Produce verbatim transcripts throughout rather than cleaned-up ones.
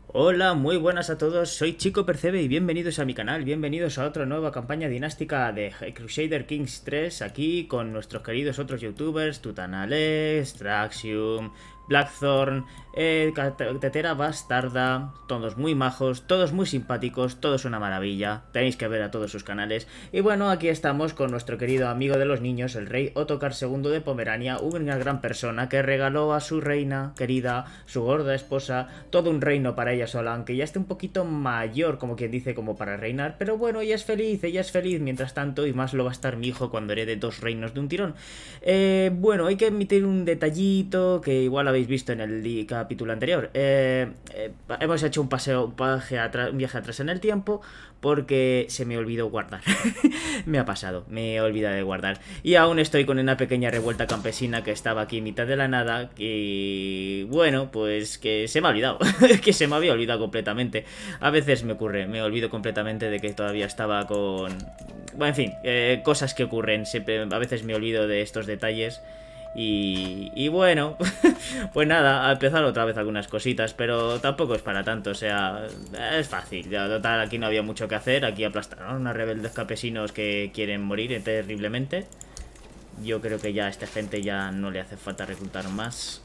Hola, muy buenas a todos, soy Chico Percebe y bienvenidos a mi canal, bienvenidos a otra nueva campaña dinástica de Crusader Kings tres, aquí con nuestros queridos otros youtubers, Tutanales, Traxium, Blackthorn, eh, Tetera Bastarda, todos muy majos, todos muy simpáticos, todos una maravilla, tenéis que ver a todos sus canales. Y bueno, aquí estamos con nuestro querido amigo de los niños, el rey Ottokar segundo de Pomerania, una gran persona que regaló a su reina querida, su gorda esposa, todo un reino para ella sola, aunque ya esté un poquito mayor, como quien dice, como para reinar, pero bueno, ella es feliz, ella es feliz mientras tanto, y más lo va a estar mi hijo cuando herede dos reinos de un tirón. Eh, bueno, hay que emitir un detallito que igual habéis visto en el capítulo anterior. Eh, eh, hemos hecho un paseo, un viaje, atrás, un viaje atrás en el tiempo porque se me olvidó guardar. Me ha pasado, me he olvidado de guardar. Y aún estoy con una pequeña revuelta campesina que estaba aquí en mitad de la nada. Y bueno, pues que se me ha olvidado. Que se me había olvidado completamente. A veces me ocurre, me olvido completamente de que todavía estaba con... Bueno, en fin, eh, cosas que ocurren. Siempre, a veces me olvido de estos detalles. Y, y bueno, pues nada, a empezar otra vez algunas cositas, pero tampoco es para tanto, o sea, es fácil. Ya, total, aquí no había mucho que hacer, aquí aplastaron a unos rebeldes campesinos que quieren morir terriblemente. Yo creo que ya a esta gente ya no le hace falta reclutar más.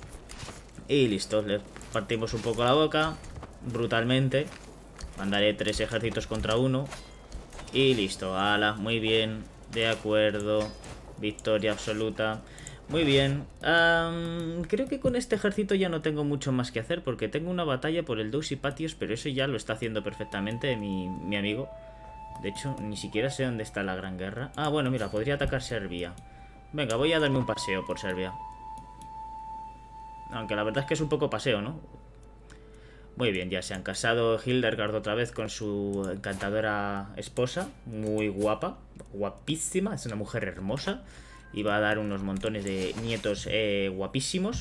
Y listo, le partimos un poco la boca, brutalmente. Mandaré tres ejércitos contra uno. Y listo, ala, muy bien, de acuerdo, victoria absoluta. Muy bien, um, creo que con este ejército ya no tengo mucho más que hacer porque tengo una batalla por el Deux y Patios, pero eso ya lo está haciendo perfectamente mi, mi amigo. De hecho, ni siquiera sé dónde está la Gran Guerra. Ah, bueno, mira, podría atacar Serbia. Venga, voy a darme un paseo por Serbia. Aunque la verdad es que es un poco paseo, ¿no? Muy bien, ya se han casado Hildegard otra vez con su encantadora esposa, muy guapa, guapísima, es una mujer hermosa y va a dar unos montones de nietos eh, guapísimos,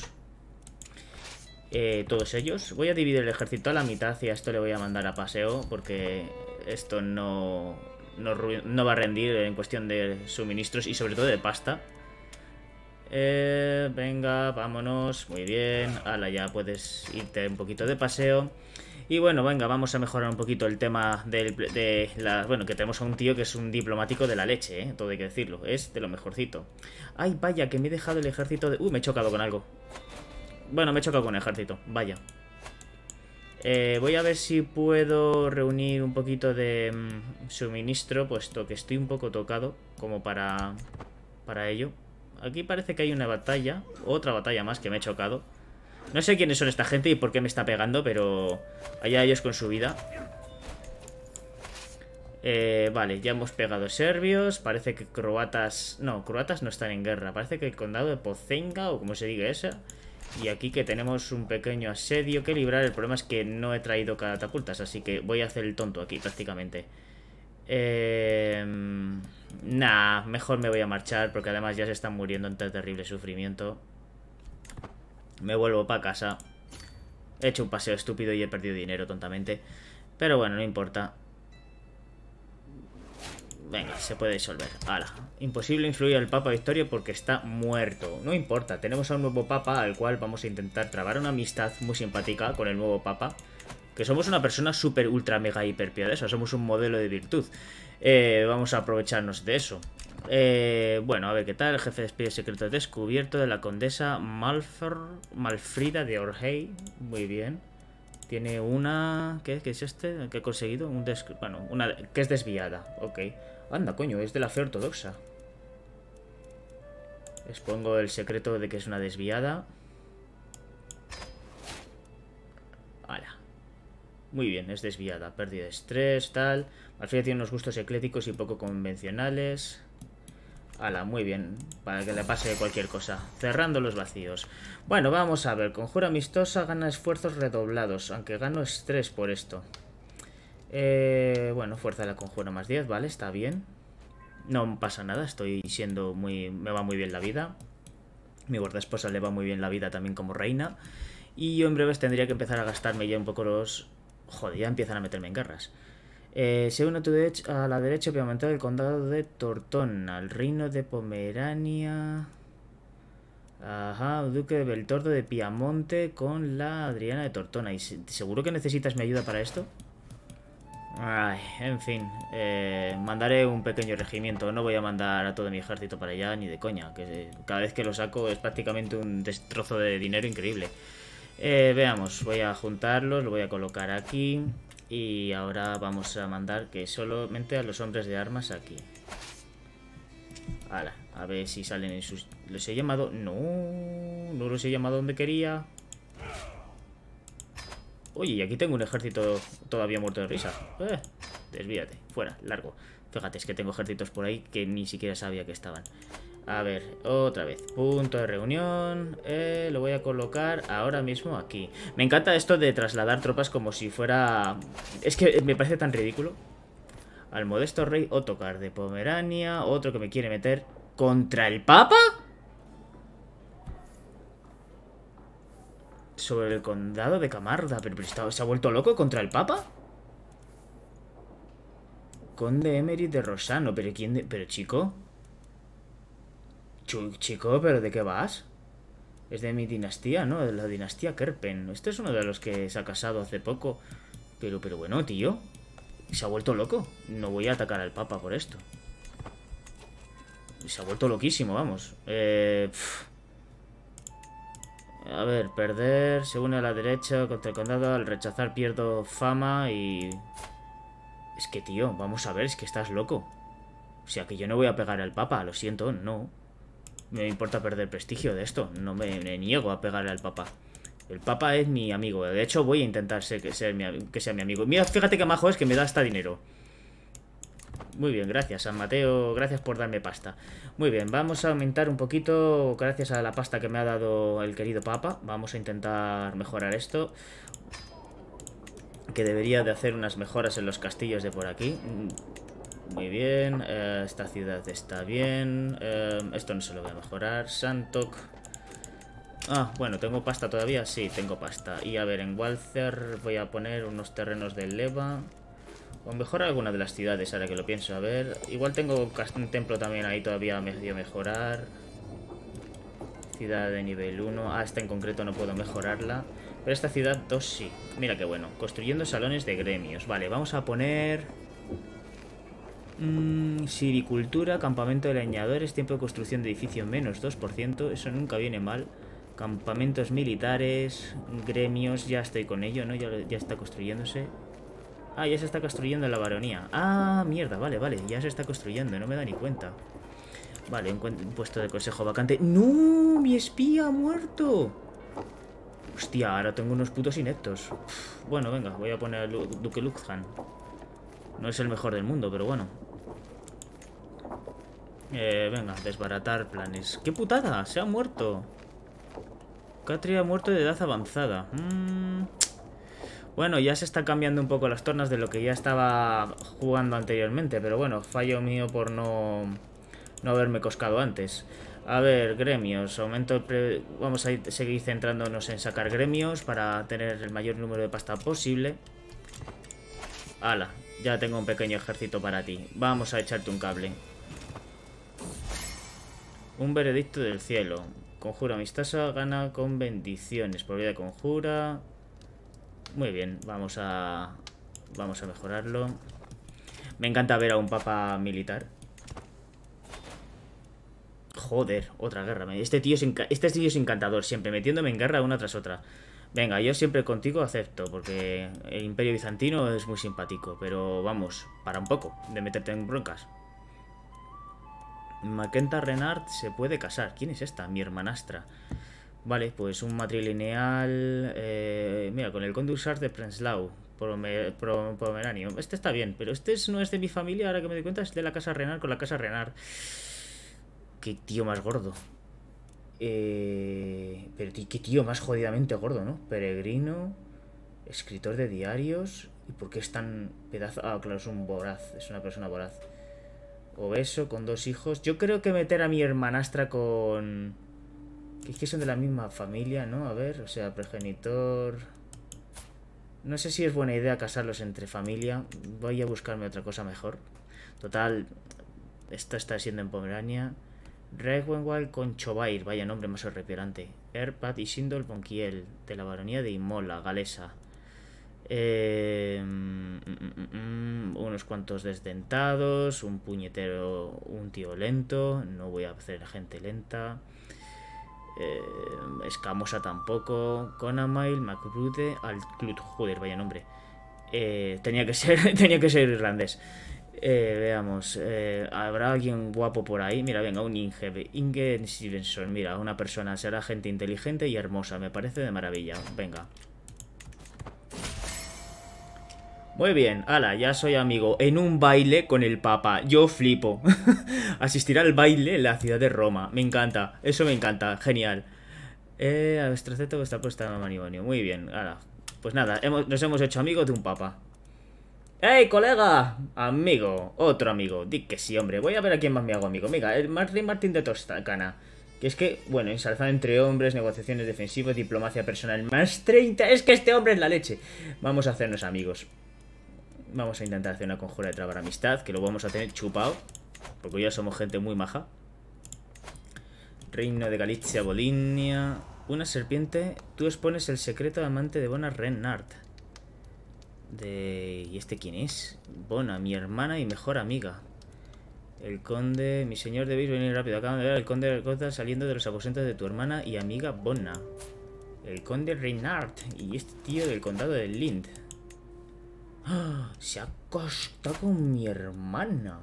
eh, todos ellos. Voy a dividir el ejército a la mitad y a esto le voy a mandar a paseo porque esto no, no, no va a rendir en cuestión de suministros y sobre todo de pasta. Eh, venga, vámonos, muy bien. Ala, ya puedes irte un poquito de paseo. Y bueno, venga, vamos a mejorar un poquito el tema del, de la... Bueno, que tenemos a un tío que es un diplomático de la leche, ¿eh? Todo hay que decirlo, es de lo mejorcito. Ay, vaya, que me he dejado el ejército de... Uy, me he chocado con algo. Bueno, me he chocado con el ejército, vaya. Eh, voy a ver si puedo reunir un poquito de mmm, suministro, puesto que estoy un poco tocado como para, para ello. Aquí parece que hay una batalla, otra batalla más que me he chocado. No sé quiénes son esta gente y por qué me está pegando, pero allá ellos con su vida. Eh, vale, ya hemos pegado serbios. Parece que croatas... No, croatas no están en guerra. Parece que el condado de Pocenga, o como se diga esa. Y aquí que tenemos un pequeño asedio que librar. El problema es que no he traído catapultas, así que voy a hacer el tonto aquí prácticamente. Eh... Nah, mejor me voy a marchar porque además ya se están muriendo ante terrible sufrimiento. Me vuelvo para casa. He hecho un paseo estúpido y he perdido dinero tontamente. Pero bueno, no importa. Venga, se puede disolver. Hala. Imposible influir al Papa Victorio porque está muerto. No importa, tenemos a un nuevo Papa al cual vamos a intentar trabar una amistad muy simpática con el nuevo Papa. Que somos una persona súper, ultra, mega, hiper piadosa. Somos un modelo de virtud. Eh, vamos a aprovecharnos de eso. Eh, bueno, a ver qué tal. El jefe de espías secretos descubierto de la condesa Malfer, Malfrida de Orhei. Muy bien. Tiene una... ¿Qué, ¿Qué es este? ¿Qué he conseguido? Un des... Bueno, una que es desviada. Ok. Anda, coño, es de la fe ortodoxa. Expongo el secreto de que es una desviada. Hala. Muy bien, es desviada. Pérdida de estrés, tal. Malfrida tiene unos gustos ecléticticos y poco convencionales. Hala, muy bien. Para que le pase cualquier cosa. Cerrando los vacíos. Bueno, vamos a ver. Conjura amistosa gana esfuerzos redoblados. Aunque gano estrés por esto. Eh, bueno, fuerza de la conjura más diez. Vale, está bien. No pasa nada. Estoy siendo muy... Me va muy bien la vida. Mi guardaesposa le va muy bien la vida también como reina. Y yo en breves tendría que empezar a gastarme ya un poco los... Joder, ya empiezan a meterme en guerras. Eh, se une a, tu a la derecha para aumentar el condado de Tortona, el reino de Pomerania. Ajá, Duque de Beltordo de Piamonte con la Adriana de Tortona. ¿Y seguro que necesitas mi ayuda para esto? Ay, en fin, eh, mandaré un pequeño regimiento. No voy a mandar a todo mi ejército para allá ni de coña, que cada vez que lo saco es prácticamente un destrozo de dinero increíble. Eh, veamos, voy a juntarlos, lo voy a colocar aquí. Y ahora vamos a mandar que solamente a los hombres de armas aquí. Hala, a ver si salen en sus... ¿Los he llamado? No, no los he llamado donde quería. Oye, y aquí tengo un ejército todavía muerto de risa. Eh, desvíate, fuera, largo. Fíjate, es que tengo ejércitos por ahí que ni siquiera sabía que estaban. A ver, otra vez. Punto de reunión. Eh, lo voy a colocar ahora mismo aquí. Me encanta esto de trasladar tropas como si fuera... Es que me parece tan ridículo. Al modesto rey Ottokar de Pomerania. Otro que me quiere meter contra el Papa. Sobre el condado de Camarda. Pero, pero ¿se ha vuelto loco contra el Papa? Conde Emery de Rosano. Pero quién de... Pero chico. Ch chico, ¿pero de qué vas? Es de mi dinastía, ¿no? De la dinastía Kerpen. Este es uno de los que se ha casado hace poco. Pero, pero bueno, tío. Se ha vuelto loco. No voy a atacar al Papa por esto. Se ha vuelto loquísimo, vamos. Eh... A ver, perder. Se une a la derecha contra el condado. Al rechazar pierdo fama y... Es que, tío, vamos a ver, es que estás loco. O sea, que yo no voy a pegar al Papa, lo siento, no. Me importa perder prestigio de esto. No me, me niego a pegarle al Papa. El Papa es mi amigo. De hecho, voy a intentar ser, que, ser mi, que sea mi amigo. Mira, fíjate que majo es que me da hasta dinero. Muy bien, gracias, San Mateo. Gracias por darme pasta. Muy bien, vamos a aumentar un poquito. Gracias a la pasta que me ha dado el querido Papa. Vamos a intentar mejorar esto. Que debería de hacer unas mejoras en los castillos de por aquí. Muy bien, eh, esta ciudad está bien. eh, Esto no se lo voy a mejorar. Santok. Ah, bueno, ¿tengo pasta todavía? Sí, tengo pasta. Y a ver, en Walther voy a poner unos terrenos de leva. O mejor alguna de las ciudades, ahora que lo pienso. A ver, igual tengo un templo también ahí todavía medio mejorar. Ciudad de nivel uno. Ah, esta en concreto no puedo mejorarla. Pero esta ciudad dos sí. Mira qué bueno. Construyendo salones de gremios. Vale, vamos a poner... Mmm, silvicultura, campamento de leñadores, tiempo de construcción de edificio menos dos por ciento. Eso nunca viene mal. Campamentos militares, gremios, ya estoy con ello, ¿no? Ya, ya está construyéndose. Ah, ya se está construyendo la baronía. Ah, mierda, vale, vale, ya se está construyendo, no me da ni cuenta. Vale, un, un puesto de consejo vacante. ¡No! ¡Mi espía ha muerto! Hostia, ahora tengo unos putos ineptos. Uf, bueno, venga, voy a poner a Duque Lukhan. No es el mejor del mundo, pero bueno. Eh, venga, desbaratar planes. ¡Qué putada! ¡Se ha muerto! Catria ha muerto de edad avanzada. Mm. Bueno, ya se está cambiando un poco las tornas de lo que ya estaba jugando anteriormente. Pero bueno, fallo mío por no, no haberme coscado antes. A ver, gremios. Aumento el pre... Vamos a ir, seguir centrándonos en sacar gremios para tener el mayor número de pasta posible. Hala, ya tengo un pequeño ejército para ti. Vamos a echarte un cable. Un veredicto del cielo. Conjura amistosa, gana con bendiciones. Por vía de conjura. Muy bien, vamos a... Vamos a mejorarlo. Me encanta ver a un papa militar. Joder, otra guerra. Este tío es, este tío es encantador, siempre metiéndome en guerra una tras otra. Venga, yo siempre contigo acepto, porque el Imperio Bizantino es muy simpático. Pero vamos, para un poco de meterte en broncas. Maquenta Renard se puede casar. ¿Quién es esta? Mi hermanastra. Vale, pues un matrilineal. Eh, mira, con el conde Usar de Prenslau, Pomeranio. Este está bien, pero este no es de mi familia. Ahora que me doy cuenta, es de la casa Renard con la casa Renard. Qué tío más gordo. Eh, pero qué tío más jodidamente gordo, ¿no? Peregrino, escritor de diarios. ¿Y por qué es tan pedazo? Ah, claro, es un voraz. Es una persona voraz. Obeso, con dos hijos. Yo creo que meter a mi hermanastra con... Que es que son de la misma familia, ¿no? A ver, o sea, progenitor... No sé si es buena idea casarlos entre familia. Voy a buscarme otra cosa mejor. Total, esto está siendo en Pomerania. Regenwald con Chobair, vaya nombre más horripilante. Erpat y Sindol Bonquiel, de la baronía de Imola, galesa. Eh, mm, mm, mm, unos cuantos desdentados, un puñetero, un tío lento. No voy a hacer gente lenta. Eh, escamosa tampoco. Conamail, Macrude, Altclut, joder, vaya nombre. Eh, tenía que ser, tenía que ser irlandés. Eh, veamos, eh, ¿habrá alguien guapo por ahí? Mira, venga, un Inge, Inge Stevenson, mira, una persona, será gente inteligente y hermosa, me parece de maravilla, venga. Muy bien, ala, ya soy amigo, en un baile con el Papa, yo flipo. Asistir al baile en la ciudad de Roma, me encanta, eso me encanta, genial. Eh, Astracete está puesta en matrimonio, muy bien, ala. Pues nada, hemos, nos hemos hecho amigos de un Papa. ¡Ey, colega! Amigo, otro amigo. Di que sí, hombre. Voy a ver a quién más me hago amigo. Mira, el Martín Martín de Tostacana. Que es que, bueno, ensalzar entre hombres, negociaciones defensivas, diplomacia personal. Más treinta. Es que este hombre es la leche. Vamos a hacernos amigos. Vamos a intentar hacer una conjura de trabar amistad. Que lo vamos a tener chupado. Porque ya somos gente muy maja. Reino de Galicia, Bolinia. Una serpiente. Tú expones el secreto amante de Bona Renard. De... ¿Y este quién es? Bona, mi hermana y mejor amiga. El conde... Mi señor, debéis venir rápido. Acaban de ver al conde de Alcota saliendo de los aposentos de tu hermana y amiga Bona. El conde Reynard. Y este tío del condado de Lind. ¡Oh! Se ha acostado con mi hermana.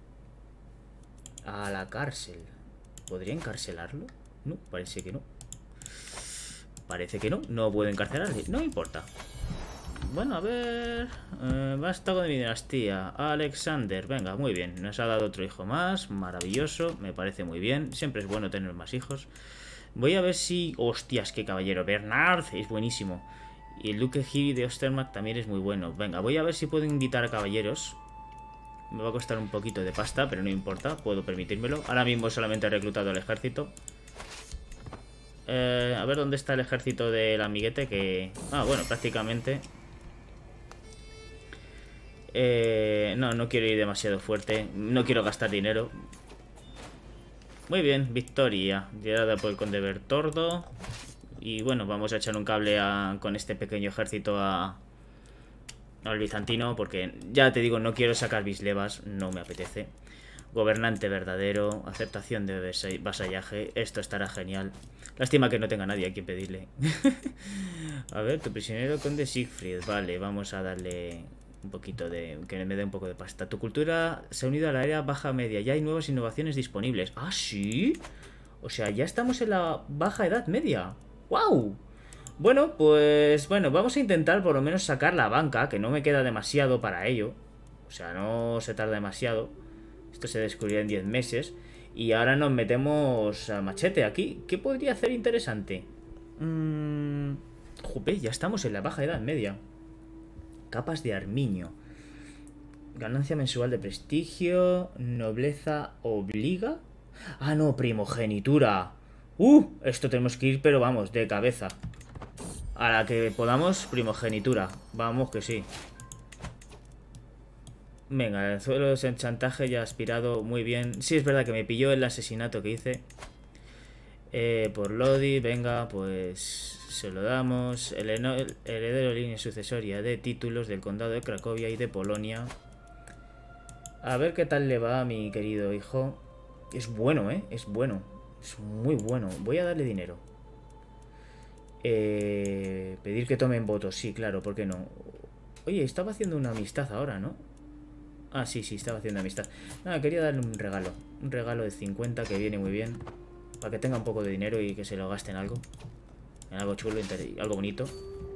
A la cárcel. ¿Podría encarcelarlo? No, parece que no. Parece que no. No puedo encarcelarle. No importa. Bueno, a ver... Eh, vástago de mi dinastía. Alexander. Venga, muy bien. Nos ha dado otro hijo más. Maravilloso. Me parece muy bien. Siempre es bueno tener más hijos. Voy a ver si... Hostias, qué caballero. Bernard es buenísimo. Y el Duque Giri de Ostermark también es muy bueno. Venga, voy a ver si puedo invitar a caballeros. Me va a costar un poquito de pasta, pero no importa. Puedo permitírmelo. Ahora mismo solamente he reclutado al ejército. Eh, a ver dónde está el ejército del amiguete que... Ah, bueno, prácticamente... Eh, no, no quiero ir demasiado fuerte. No quiero gastar dinero. Muy bien, victoria. Llegada por el conde Bertordo. Y bueno, vamos a echar un cable a, con este pequeño ejército a, al bizantino. Porque ya te digo, no quiero sacar bislevas. No me apetece. Gobernante verdadero. Aceptación de vasallaje. Esto estará genial. Lástima que no tenga nadie a quien pedirle. A ver, tu prisionero conde Siegfried. Vale, vamos a darle... un poquito de... que me dé un poco de pasta. Tu cultura se ha unido a la era baja media. Ya hay nuevas innovaciones disponibles. ¿Ah, sí? O sea, ya estamos en la baja edad media. ¡Wow! Bueno, pues... Bueno, vamos a intentar por lo menos sacar la banca. Que no me queda demasiado para ello. O sea, no se tarda demasiado. Esto se descubrirá en diez meses. Y ahora nos metemos a machete aquí. ¿Qué podría hacer interesante? Mmm... Jope, ya estamos en la baja edad media. Capas de armiño. Ganancia mensual de prestigio. Nobleza obliga. Ah, no, primogenitura. Uh, esto tenemos que ir, pero vamos, de cabeza. A la que podamos, primogenitura. Vamos que sí. Venga, el suelo de chantaje ya ha aspirado muy bien. Sí, es verdad que me pilló el asesinato que hice. Eh, por Lodi, venga, pues... Se lo damos. El heredero línea sucesoria de títulos del condado de Cracovia y de Polonia. A ver qué tal le va a mi querido hijo. Es bueno, ¿eh? Es bueno. Es muy bueno. Voy a darle dinero. Eh, pedir que tomen votos. Sí, claro, ¿por qué no? Oye, estaba haciendo una amistad ahora, ¿no? Ah, sí, sí, estaba haciendo amistad. Nada, quería darle un regalo. Un regalo de cincuenta que viene muy bien. Para que tenga un poco de dinero y que se lo gaste en algo. En algo chulo, algo bonito.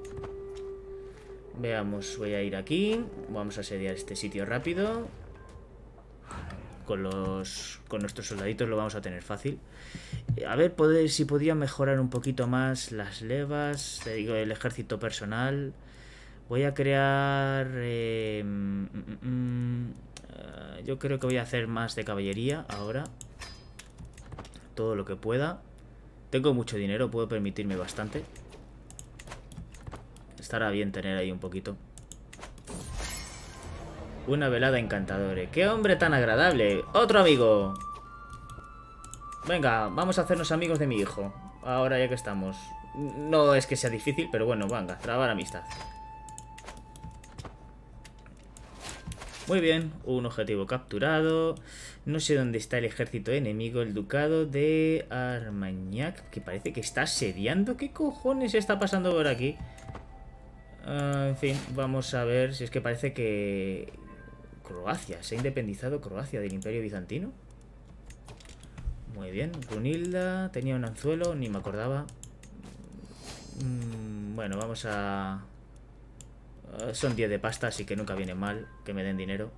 Veamos, voy a ir aquí. Vamos a asediar este sitio rápido. Con los con nuestros soldaditos lo vamos a tener fácil. A ver, poder, si podría mejorar un poquito más las levas. Te digo, el ejército personal. Voy a crear... Eh, mm, mm, mm, uh, yo creo que voy a hacer más de caballería ahora. Todo lo que pueda. Tengo mucho dinero, puedo permitirme bastante. Estará bien tener ahí un poquito. Una velada encantadora. ¡Qué hombre tan agradable! ¡Otro amigo! Venga, vamos a hacernos amigos de mi hijo. Ahora ya que estamos. No es que sea difícil, pero bueno, venga, trabar amistad. Muy bien, un objetivo capturado. No sé dónde está el ejército enemigo. El ducado de Armagnac, que parece que está asediando. ¿Qué cojones está pasando por aquí? Uh, en fin, vamos a ver si es que parece que Croacia, se ha independizado Croacia del Imperio Bizantino. Muy bien, Brunilda tenía un anzuelo, ni me acordaba. Mm, bueno, vamos a... Uh, son diez de pasta, así que nunca viene mal que me den dinero.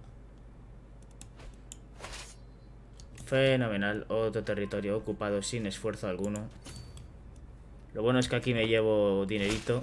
Fenomenal, otro territorio ocupado sin esfuerzo alguno. Lo bueno es que aquí me llevo dinerito.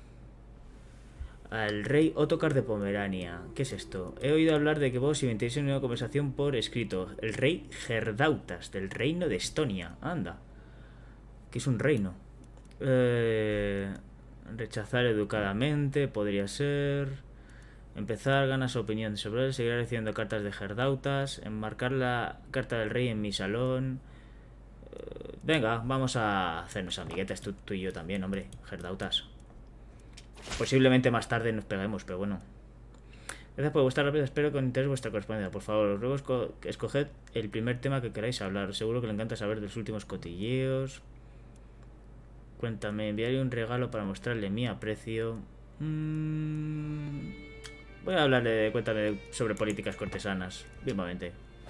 Al rey Ottokar de Pomerania. ¿Qué es esto? He oído hablar de que vos inventéis una conversación por escrito. El rey Gerdautas, del reino de Estonia. Anda. Que es un reino. Eh, rechazar educadamente, podría ser. Empezar, ganas opinión sobre él. Seguir recibiendo cartas de Gerdautas. Enmarcar la carta del rey en mi salón. Eh, venga, vamos a hacernos amiguetes tú, tú y yo también, hombre. Gerdautas. Posiblemente más tarde nos peguemos, pero bueno. Gracias por vuestra rápida. Espero con interés vuestra correspondencia. Por favor, os ruego esco escoged el primer tema que queráis hablar. Seguro que le encanta saber de los últimos cotilleos. Cuéntame, enviaré un regalo para mostrarle mi aprecio. Mm... Voy a hablarle de... Cuéntame sobre políticas cortesanas. Vivamente.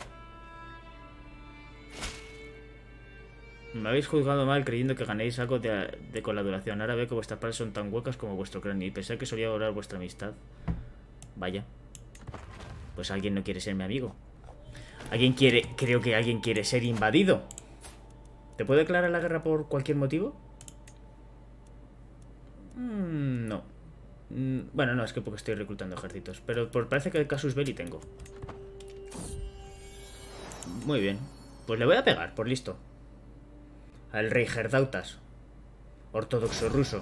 Me habéis juzgado mal creyendo que ganéis algo de, de con la duración. Ahora veo que vuestras palabras son tan huecas como vuestro cráneo. Y pensé que solía valorar vuestra amistad. Vaya. Pues alguien no quiere ser mi amigo. Alguien quiere... Creo que alguien quiere ser invadido. ¿Te puedo declarar la guerra por cualquier motivo? Mm, no. Mm, bueno, no, es que porque estoy reclutando ejércitos. Pero por, parece que el casus belli tengo. Muy bien. Pues le voy a pegar, por listo. Al rey Gerdautas, ortodoxo ruso.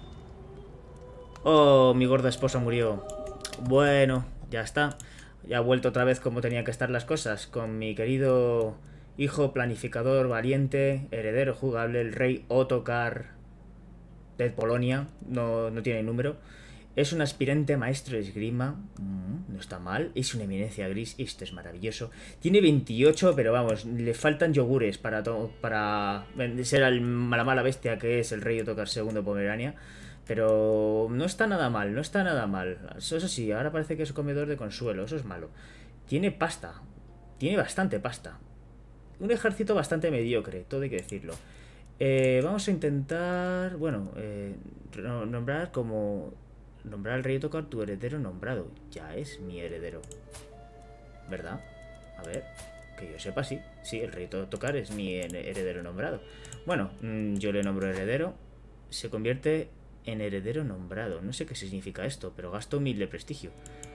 Oh, mi gorda esposa murió. Bueno, ya está. Ya ha vuelto otra vez como tenían que estar las cosas. Con mi querido hijo planificador, valiente, heredero jugable, el rey Ottokar de Polonia. No, no tiene número. Es un aspirante maestro de esgrima. Mm, no está mal. Es una eminencia gris. Esto es maravilloso. Tiene veintiocho, pero vamos, le faltan yogures para, para ser la mala bestia que es el rey Ottokar segundo de Pomerania. Pero no está nada mal, no está nada mal. Eso sí, ahora parece que es comedor de consuelo. Eso es malo. Tiene pasta. Tiene bastante pasta. Un ejército bastante mediocre, todo hay que decirlo. Eh, vamos a intentar... Bueno, eh, nombrar como... Nombrar al rey Ottokar tu heredero nombrado. Ya es mi heredero, ¿verdad? A ver, que yo sepa, sí. Sí, el rey Ottokar es mi heredero nombrado. Bueno, yo le nombro heredero. Se convierte en heredero nombrado. No sé qué significa esto, pero gasto mil de prestigio.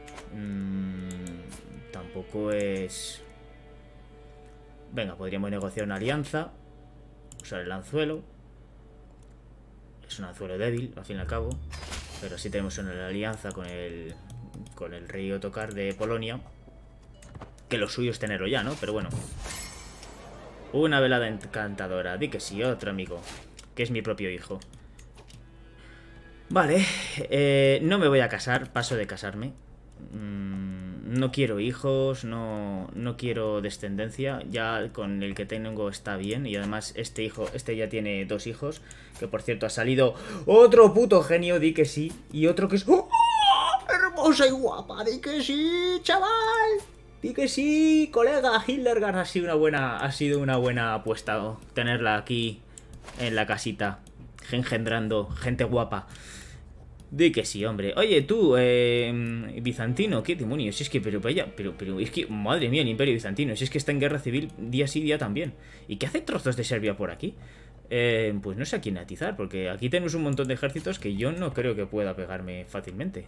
mm, Tampoco es... Venga, podríamos negociar una alianza. Usar el anzuelo. Es un anzuelo débil, al fin y al cabo. Pero sí tenemos una alianza con el con el rey Ottokar de Polonia. Que lo suyo es tenerlo ya, ¿no? Pero bueno. Una velada encantadora. Di que sí, otro amigo. Que es mi propio hijo. Vale. Eh, no me voy a casar. Paso de casarme. Mm, no quiero hijos. No, no quiero descendencia. Ya con el que tengo está bien. Y además este hijo, este ya tiene dos hijos. Que por cierto ha salido otro puto genio. Di que sí. Y otro que es... ¡Oh! Hermosa y guapa. Di que sí, chaval. Di que sí, colega. Hildegard ha sido una buena, ha sido una buena apuesta tenerla aquí en la casita, engendrando gente guapa. Di que sí, hombre. Oye, tú, eh, bizantino, qué demonios. Es que, pero vaya, pero, pero, es que, madre mía, el imperio bizantino. Si es que está en guerra civil día sí, día también. ¿Y qué hace trozos de Serbia por aquí? Eh, pues no sé a quién atizar, porque aquí tenemos un montón de ejércitos que yo no creo que pueda pegarme fácilmente.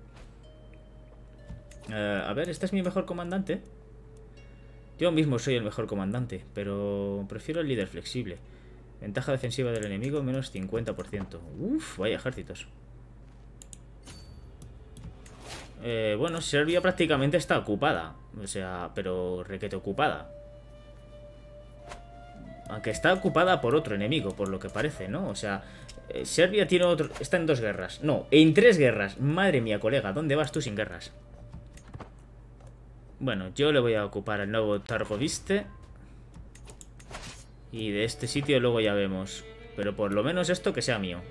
Uh, a ver, este es mi mejor comandante. Yo mismo soy el mejor comandante, pero prefiero el líder flexible. Ventaja defensiva del enemigo, menos cincuenta por ciento. Uf, vaya ejércitos. Eh, bueno, Serbia prácticamente está ocupada. O sea, pero requete ocupada. Aunque está ocupada por otro enemigo, por lo que parece, ¿no? O sea, eh, Serbia tiene otro... Está en dos guerras. No, en tres guerras. Madre mía, colega, ¿dónde vas tú sin guerras? Bueno, yo le voy a ocupar el nuevo Targoviste. Y de este sitio luego ya vemos. Pero por lo menos esto que sea mío.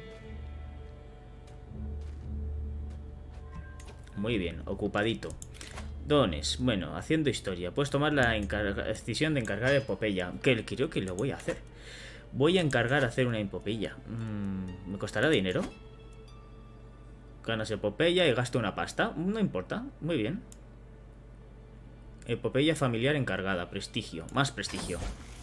Muy bien, ocupadito. Dones, bueno, haciendo historia. Puedes tomar la decisión de encargar epopeya. Que creo que lo voy a hacer. Voy a encargar hacer una epopeya. Mm, ¿Me costará dinero? Ganas epopeya y gasto una pasta. No importa, muy bien. Epopeya familiar encargada. Prestigio, más prestigio.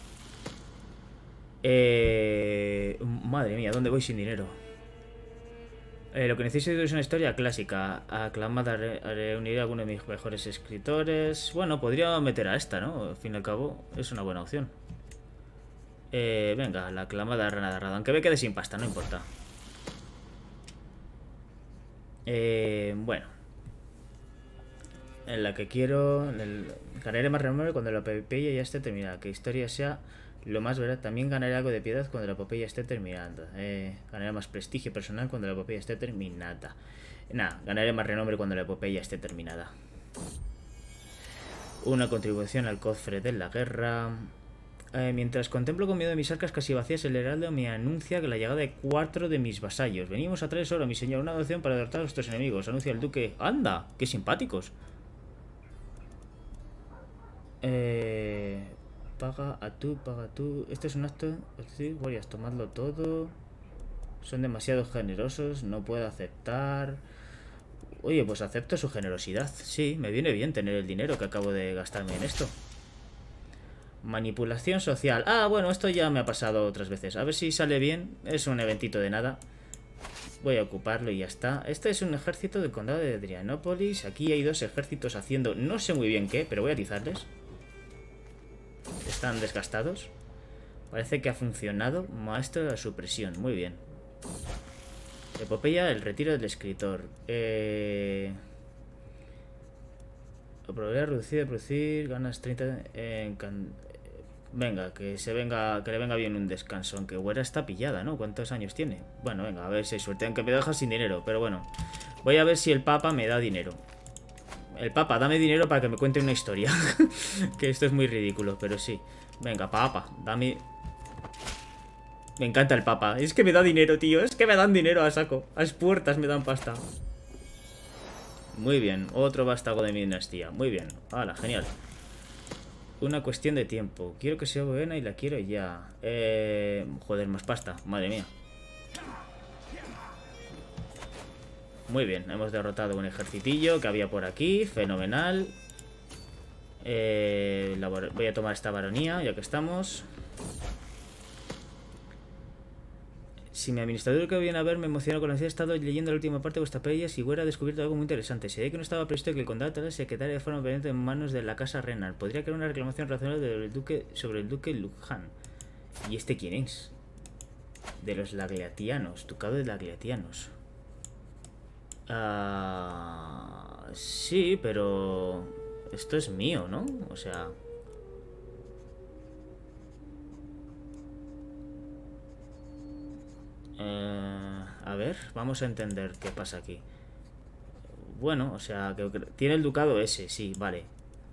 Eh... Madre mía, ¿dónde voy sin dinero? Eh, lo que necesito es una historia clásica. Aclamada, re reuniré a alguno de mis mejores escritores. Bueno, podría meter a esta, ¿no? Al fin y al cabo, es una buena opción. Eh, venga, la aclamada rana de Arrada. Aunque me quede sin pasta, no importa. Eh, bueno. En la que quiero... En el... Ganaré más renombre cuando la epopeya ya esté terminada. Que historia sea lo más verdad. También ganaré algo de piedad cuando la epopeya esté terminada. Eh, ganaré más prestigio personal cuando la epopeya esté terminada. Nada, ganaré más renombre cuando la epopeya esté terminada. Una contribución al cofre de la guerra. Eh, mientras contemplo con miedo mis arcas casi vacías, el heraldo me anuncia que la llegada de cuatro de mis vasallos. Venimos a traer oro, mi señor, una adopción para derrotar a nuestros enemigos. Anuncia el duque. ¡Anda! ¡Qué simpáticos! Eh... Paga a tú, paga a tú. Este es un acto. Sí, voy a tomarlo todo. Son demasiado generosos. No puedo aceptar. Oye, pues acepto su generosidad. Sí, me viene bien tener el dinero que acabo de gastarme en esto. Manipulación social. Ah, bueno, esto ya me ha pasado otras veces. A ver si sale bien. Es un eventito de nada. Voy a ocuparlo y ya está. Este es un ejército del condado de Adrianópolis. Aquí hay dos ejércitos haciendo no sé muy bien qué, pero voy a atizarles. Están desgastados. Parece que ha funcionado. Maestro de la supresión. Muy bien. Epopeya, el retiro del escritor. Eh... Probabilidad reducida de producir. Ganas treinta... Eh, can... Venga, que se venga, que le venga bien un descanso. Aunque Güera está pillada, ¿no? ¿Cuántos años tiene? Bueno, venga, a ver si hay suerte. Aunque me deja sin dinero, pero bueno. Voy a ver si el Papa me da dinero. El Papa, dame dinero para que me cuente una historia. Que esto es muy ridículo, pero sí. Venga, Papa, dame... Me encanta el Papa. Es que me da dinero, tío. Es que me dan dinero a saco. A las puertas me dan pasta. Muy bien. Otro vástago de mi dinastía. Muy bien. Hala, genial. Una cuestión de tiempo. Quiero que sea buena y la quiero ya. Eh... Joder, más pasta. Madre mía. Muy bien, hemos derrotado un ejercitillo que había por aquí. Fenomenal. eh, la, Voy a tomar esta baronía, ya que estamos. Si mi administrador que viene a ver me emociona con la ansiedad, he estado leyendo la última parte de vuestra pelea y hubiera descubierto algo muy interesante. Se ve que no estaba previsto que el condado tal se quedara de forma permanente en manos de la casa Renan. Podría crear una reclamación razonable del duque, sobre el duque Luján. ¿Y este quién es? De los Lagliatianos, ducado de Lagliatianos. Uh, sí, pero esto es mío, ¿no? O sea... Uh, a ver, vamos a entender qué pasa aquí. Bueno, o sea, que tiene el ducado ese, sí, vale.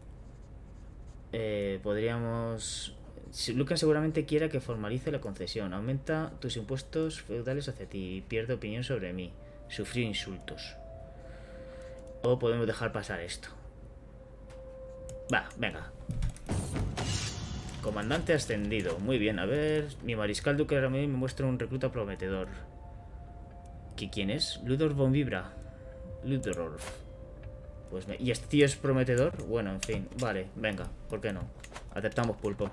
Eh, podríamos... Lucan seguramente quiera que formalice la concesión. Aumenta tus impuestos feudales hacia ti y pierde opinión sobre mí. Sufrir insultos. O podemos dejar pasar esto. Va, venga. Comandante ascendido. Muy bien, a ver. Mi mariscal duque Ramírez me muestra un recluta prometedor. ¿Qué, ¿Quién es? Ludor von Vibra. Ludorf. Pues me... ¿Y este tío es prometedor? Bueno, en fin. Vale, venga. ¿Por qué no? Aceptamos pulpo.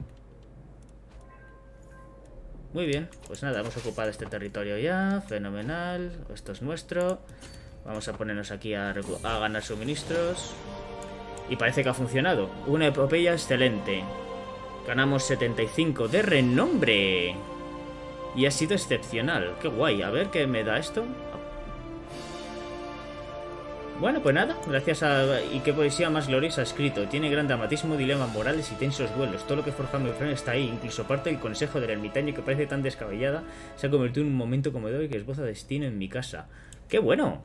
Muy bien, pues nada, hemos ocupado este territorio ya. Fenomenal, esto es nuestro. Vamos a ponernos aquí a, a ganar suministros. Y parece que ha funcionado. Una epopeya excelente. Ganamos setenta y cinco de renombre. Y ha sido excepcional, qué guay. A ver qué me da esto. Bueno, pues nada, gracias a... Y qué poesía más gloriosa ha escrito. Tiene gran dramatismo, dilemas morales y tensos duelos. Todo lo que forja mi freno está ahí. Incluso parte del consejo del ermitaño que parece tan descabellada se ha convertido en un momento conmovedor y que esboza destino en mi casa. ¡Qué bueno!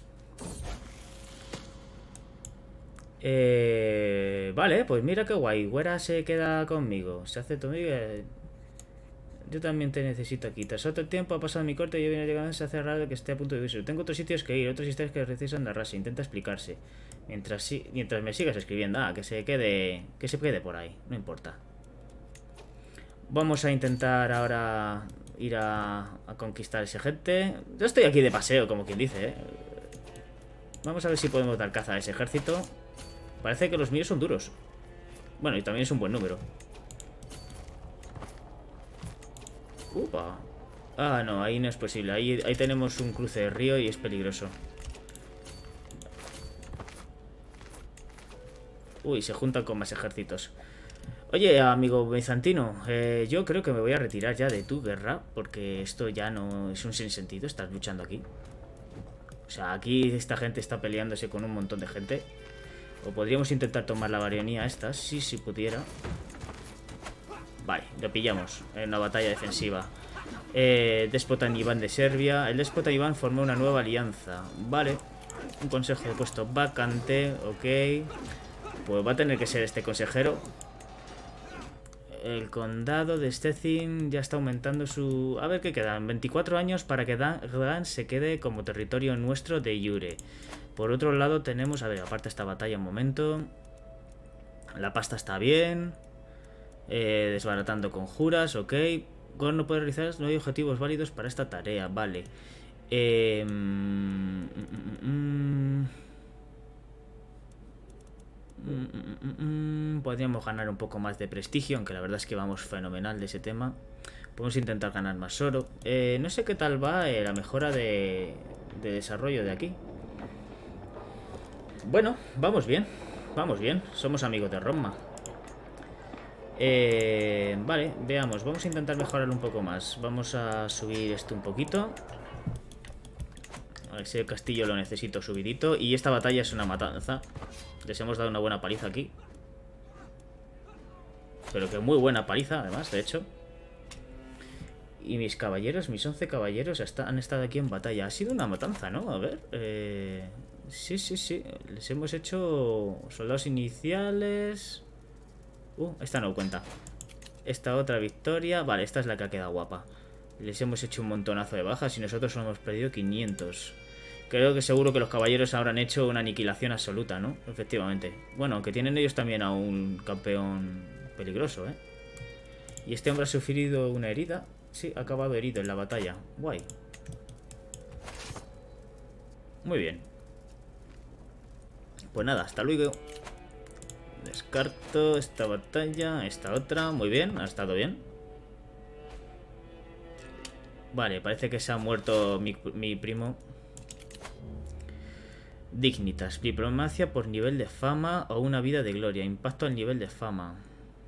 Eh... Vale, pues mira qué guay. Güera se queda conmigo. Se hace tu amiga... Yo también te necesito aquí. Tras otro tiempo ha pasado mi corte y yo viene llegando. Se hace raro que esté a punto de irse. Tengo otros sitios que ir, otros historias que precisan narrarse. Intenta explicarse. Mientras, si, mientras me sigas escribiendo. Ah, que se quede. Que se quede por ahí. No importa. Vamos a intentar ahora ir a, a conquistar ese gente. Yo estoy aquí de paseo, como quien dice, ¿eh? Vamos a ver si podemos dar caza a ese ejército. Parece que los míos son duros. Bueno, y también es un buen número. Upa. Ah, no, ahí no es posible. Ahí, ahí tenemos un cruce de río y es peligroso. Uy, se juntan con más ejércitos. Oye, amigo bizantino, eh, yo creo que me voy a retirar ya de tu guerra, porque esto ya no es un sinsentido. Estás luchando aquí. O sea, aquí esta gente está peleándose con un montón de gente. O podríamos intentar tomar la baronía esta, si si pudiera. Vale, lo pillamos en una batalla defensiva. eh, Déspota Iván de Serbia. El déspota Iván formó una nueva alianza. Vale, un consejo de puesto vacante. Ok. Pues va a tener que ser este consejero. El condado de Stettin ya está aumentando su... A ver qué quedan. veinticuatro años para que Dan se quede como territorio nuestro de jure. Por otro lado tenemos... A ver, aparte esta batalla un momento. La pasta está bien. Eh, desbaratando conjuras, ok. Gorn no puede realizar, no hay objetivos válidos para esta tarea, vale. Eh, mm, mm, mm, mm, mm, podríamos ganar un poco más de prestigio, aunque la verdad es que vamos fenomenal de ese tema. Podemos intentar ganar más oro. Eh, no sé qué tal va eh, la mejora de, de desarrollo de aquí. Bueno, vamos bien. Vamos bien. Somos amigos de Roma. Eh, vale, veamos. Vamos a intentar mejorarlo un poco más. Vamos a subir esto un poquito. Ese castillo lo necesito subidito. Y esta batalla es una matanza. Les hemos dado una buena paliza aquí. Pero que muy buena paliza, además, de hecho. Y mis caballeros, mis once caballeros está, han estado aquí en batalla. Ha sido una matanza, ¿no? A ver. Eh, sí, sí, sí. Les hemos hecho soldados iniciales... Uh, esta no cuenta. Esta otra victoria. Vale, esta es la que ha quedado guapa. Les hemos hecho un montonazo de bajas y nosotros solo hemos perdido quinientos. Creo que seguro que los caballeros habrán hecho una aniquilación absoluta, ¿no? Efectivamente. Bueno, aunque tienen ellos también a un campeón peligroso, ¿eh? Y este hombre ha sufrido una herida. Sí, ha acabado herido en la batalla. Guay. Muy bien. Pues nada, hasta luego. Descarto esta batalla, esta otra. Muy bien, ha estado bien. Vale, parece que se ha muerto mi, mi primo. Dignitas, diplomacia por nivel de fama o una vida de gloria. Impacto al nivel de fama.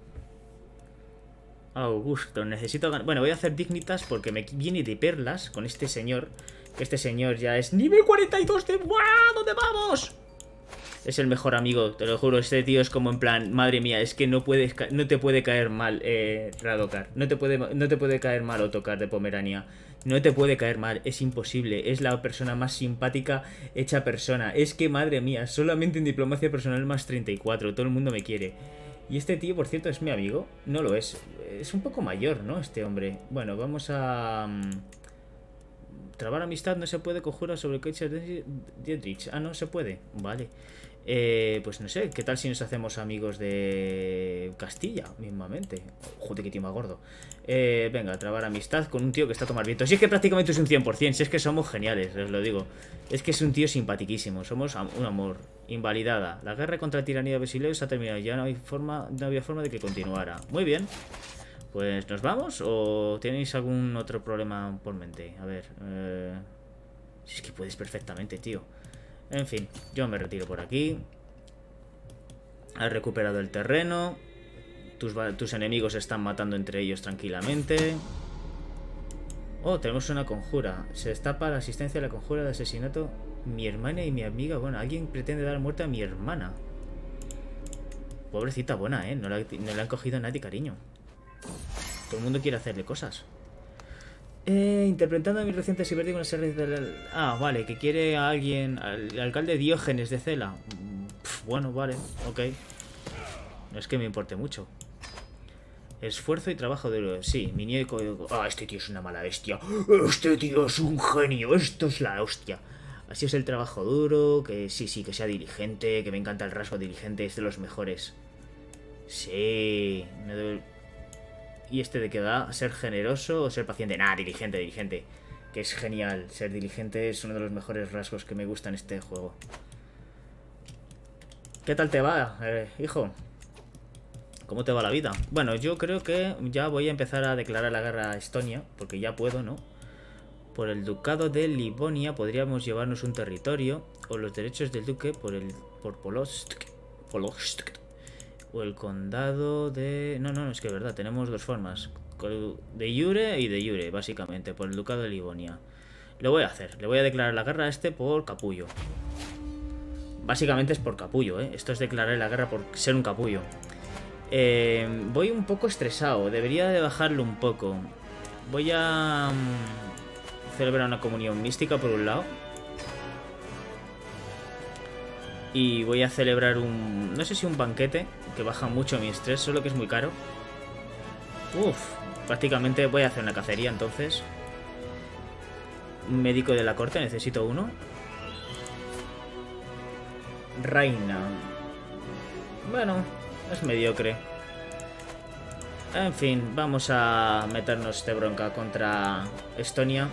Augusto, necesito ganar. Bueno, voy a hacer dignitas porque me viene de perlas con este señor. Que este señor ya es nivel cuarenta y dos de... ¡Wow! ¿Dónde vamos? Es el mejor amigo, te lo juro. Este tío es como en plan, madre mía, es que no puedes, no te puede caer mal eh, Radokar. No te puede, no te puede caer mal Ottokar de Pomerania. No te puede caer mal, es imposible. Es la persona más simpática hecha persona. Es que, madre mía, solamente en diplomacia personal más treinta y cuatro. Todo el mundo me quiere. Y este tío, por cierto, es mi amigo. No lo es. Es un poco mayor, ¿no? Este hombre. Bueno, vamos a... Um, trabar amistad no se puede. Conjura sobre Kaiser Dietrich. Ah, no se puede. Vale. Eh, pues no sé, ¿qué tal si nos hacemos amigos de Castilla mismamente? Joder, qué tío más gordo. Eh, venga, trabar amistad con un tío que está a tomar viento. Si es que prácticamente es un cien por cien, si es que somos geniales, os lo digo. Es que es un tío simpatiquísimo, somos un amor. Invalidada. La guerra contra la tiranía de Basileus ha terminado. Ya no hay forma, no había forma de que continuara. Muy bien. Pues, ¿nos vamos? ¿O tenéis algún otro problema por mente? A ver. Eh... Si es que puedes perfectamente, tío. En fin, yo me retiro por aquí. Has recuperado el terreno. Tus, tus enemigos se están matando entre ellos tranquilamente. Oh, tenemos una conjura. Se destapa la asistencia de la conjura de asesinato Mi hermana y mi amiga. Bueno, alguien pretende dar muerte a mi hermana. Pobrecita buena, ¿eh? No la, no le han cogido a nadie cariño. Todo el mundo quiere hacerle cosas. Eh, interpretando a mi reciente cibernético con la serie del... Ah, vale, que quiere a alguien... Al alcalde Diógenes de Cela. Pff, bueno, vale, ok. No es que me importe mucho. Esfuerzo y trabajo duro. Sí, mi nieto... Ah, este tío es una mala bestia. Este tío es un genio. Esto es la hostia. Así es el trabajo duro. Que sí, sí, que sea diligente. Que me encanta el rasgo diligente. Es de los mejores. Sí. No debe... ¿Y este de qué va? ¿Ser generoso o ser paciente? Nah, diligente, diligente. Que es genial. Ser diligente es uno de los mejores rasgos que me gusta en este juego. ¿Qué tal te va, eh, hijo? ¿Cómo te va la vida? Bueno, yo creo que ya voy a empezar a declarar la guerra a Estonia. Porque ya puedo, ¿no? Por el ducado de Livonia podríamos llevarnos un territorio. O los derechos del duque por el... Por Polotsk. Polotsk. O el condado de... No, no, es que es verdad, tenemos dos formas. De jure y de jure, básicamente, por el ducado de Livonia. Lo voy a hacer, le voy a declarar la guerra a este por capullo. Básicamente es por capullo, ¿eh? Esto es declarar la guerra por ser un capullo. Eh, voy un poco estresado, debería de bajarlo un poco. Voy a... Um, celebrar una comunión mística por un lado. Y voy a celebrar un... No sé si un banquete, que baja mucho mi estrés, solo que es muy caro. Uf, prácticamente voy a hacer una cacería entonces. Un médico de la corte, necesito uno. Reina. Bueno, es mediocre. En fin, vamos a meternos de bronca contra Estonia.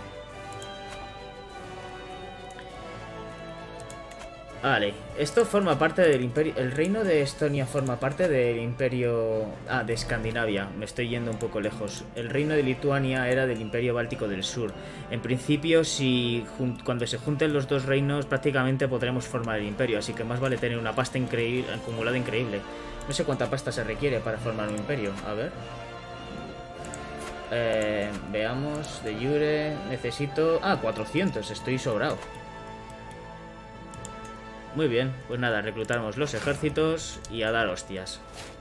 Vale, esto forma parte del imperio... El reino de Estonia forma parte del imperio... Ah, de Escandinavia. Me estoy yendo un poco lejos. El reino de Lituania era del imperio báltico del sur. En principio, si cuando se junten los dos reinos, prácticamente podremos formar el imperio. Así que más vale tener una pasta increíble, acumulada increíble. No sé cuánta pasta se requiere para formar un imperio. A ver... Eh, veamos, de jure... Necesito... Ah, cuatrocientos, estoy sobrado. Muy bien, pues nada, reclutamos los ejércitos y a dar hostias.